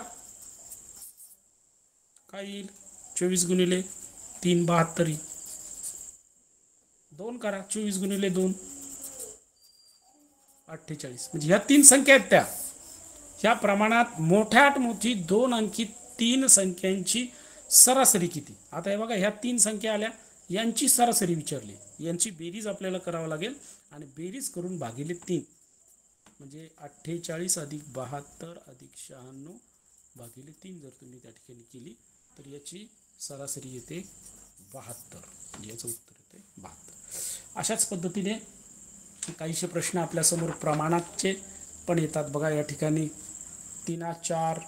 काय येईल, चोवीस गुणिले तीन, बहात्तर येईल. दोन करा, चोवीस गुणिले दोन, अठ्ठेचाळीस. म्हणजे ह्या तीन संख्या आहेत त्या, ह्या प्रमाणात मोठ्यात मोठी दोन अंकी तीन संख्यांची सरासरी किती. आता हे बघा, ह्या तीन संख्या आल्या, यांची सरासरी विचारली, यांची बेरीज आपल्याला करावं लागेल आणि बेरीज करून भागिले तीन, म्हणजे अठ्ठेचाळीस अधिक बहात्तर अधिक शहाण्णव भागिले तीन जर तुम्ही त्या ठिकाणी केली तर याची सरासरी येते बहात्तर. म्हणजे याचं उत्तर येते बहात्तर. अशाच पद्धतीने काहीशे प्रश्न आपल्यासमोर प्रमाणाचे पण येतात बघा. या ठिकाणी तीन चार,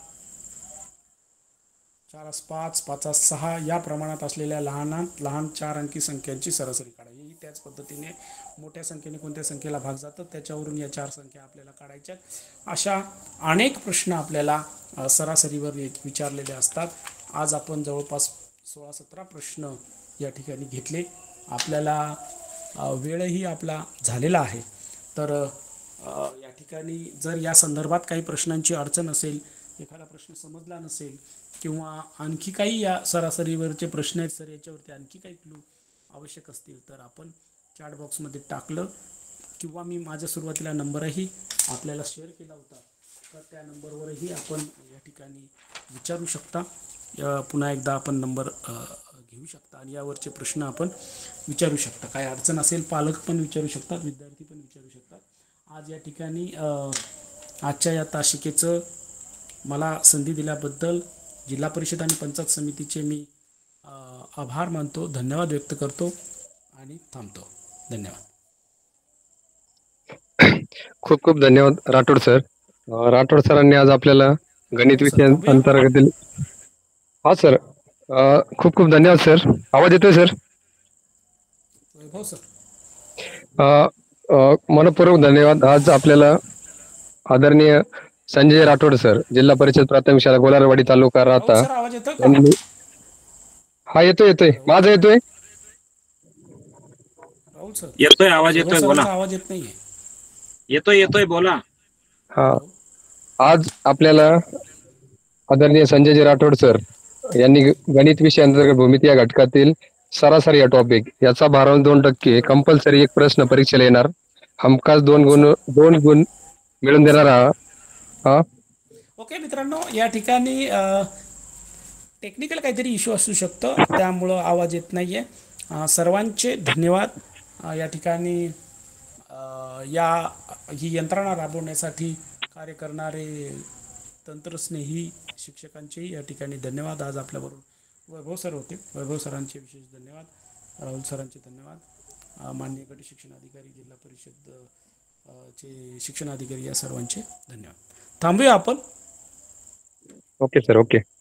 चार पाच, पाच सहा या प्रमाणात असलेल्या लहानात लहान चार अंकी संख्यांची सरासरी काढायची. ही त्याच पद्धतीने मोठ्या संख्येने कोणत्या संख्येला भाग जातात त्याच्यावरून या चार संख्या आपल्याला काढायच्या. अशा अनेक प्रश्न आपल्याला सरासरीवर विचारलेले असतात. आज आपण जवळपास सोळा सतरा प्रश्न या ठिकाणी घेतले. आपल्याला वेळही आपला झालेला आहे. तर या ठिकाणी जर या संदर्भात काही प्रश्नांची अडचण असेल, एखादा प्रश्न समजला नसेल किंवा आणखी काही या सरासरीवरचे प्रश्न आहेत सर, याच्यावरती आणखी काही क्लू आवश्यक असतील तर आपण चॅट बॉक्समध्ये टाकलं किंवा मी माझ्या सुरुवातीला नंबरही आपल्याला शेअर केला होता, तर त्या नंबरवरही आपण या ठिकाणी विचारू शकता. पुन्हा एकदा आपण नंबर घेऊ शकता आणि यावरचे प्रश्न आपण विचारू शकता. काय अडचण असेल पालक पण विचारू शकतात, विद्यार्थी पण विचारू शकतात. आज या ठिकाणी आजच्या या तासिकेचं मला संधी दिल्याबद्दल जिल्हा परिषद आणि पंचायत समितीचे मी आभार मानतो, धन्यवाद व्यक्त करतो आणि थांबतो. धन्यवाद. खूप खूप धन्यवाद राठोड सर. राठोड सरांनी आज आपल्याला गणित विषय अंतर्गत. हा सर, खूप खूप धन्यवाद सर. आवाज येतोय सर? हो सर. मनपूर्वक धन्यवाद. आज आपल्याला आदरणीय संजय राठोड सर, जिल्हा परिषद प्राथमिक शाळा गोलारवाडी तालुका राहता. हा येतोय येतोय माझा येतोय येतोय आवाज येतोय बोला. आवाज येत नाहीये. येतोय येतोय बोला. हा, आज आपल्याला आदरणीय संजयजी राठोड सर यांनी गणित विषय अंतर्गत भूमिती या घटकातील सरासरी या टॉपिक याचा भारांश दोन टक्के कंपल्सरी एक प्रश्न परीक्षेला येणार. हमखास दोन गुण दोन गुण मिळून देणारा. हा ओके मित्रांनो, या ठिकाणी टेक्निकल काहीतरी इश्यू असू शकतं, त्यामुळं आवाज येत नाहीये. सर्वांचे धन्यवाद. या ठिकाणी या ही यंत्रणा राबवण्यासाठी कार्य करणारे तंत्रस्नेही शिक्षकांचेही या ठिकाणी धन्यवाद. आज आपल्याबरोबर वैभव सर होते. वैभव सरांचे विशेष धन्यवाद. राहुल सरांचे धन्यवाद. माननीय गट शिक्षण अधिकारी, जिल्हा परिषद चे शिक्षण अधिकारी या सर्वांचे धन्यवाद. थांबूया आपण. Okay sir, okay.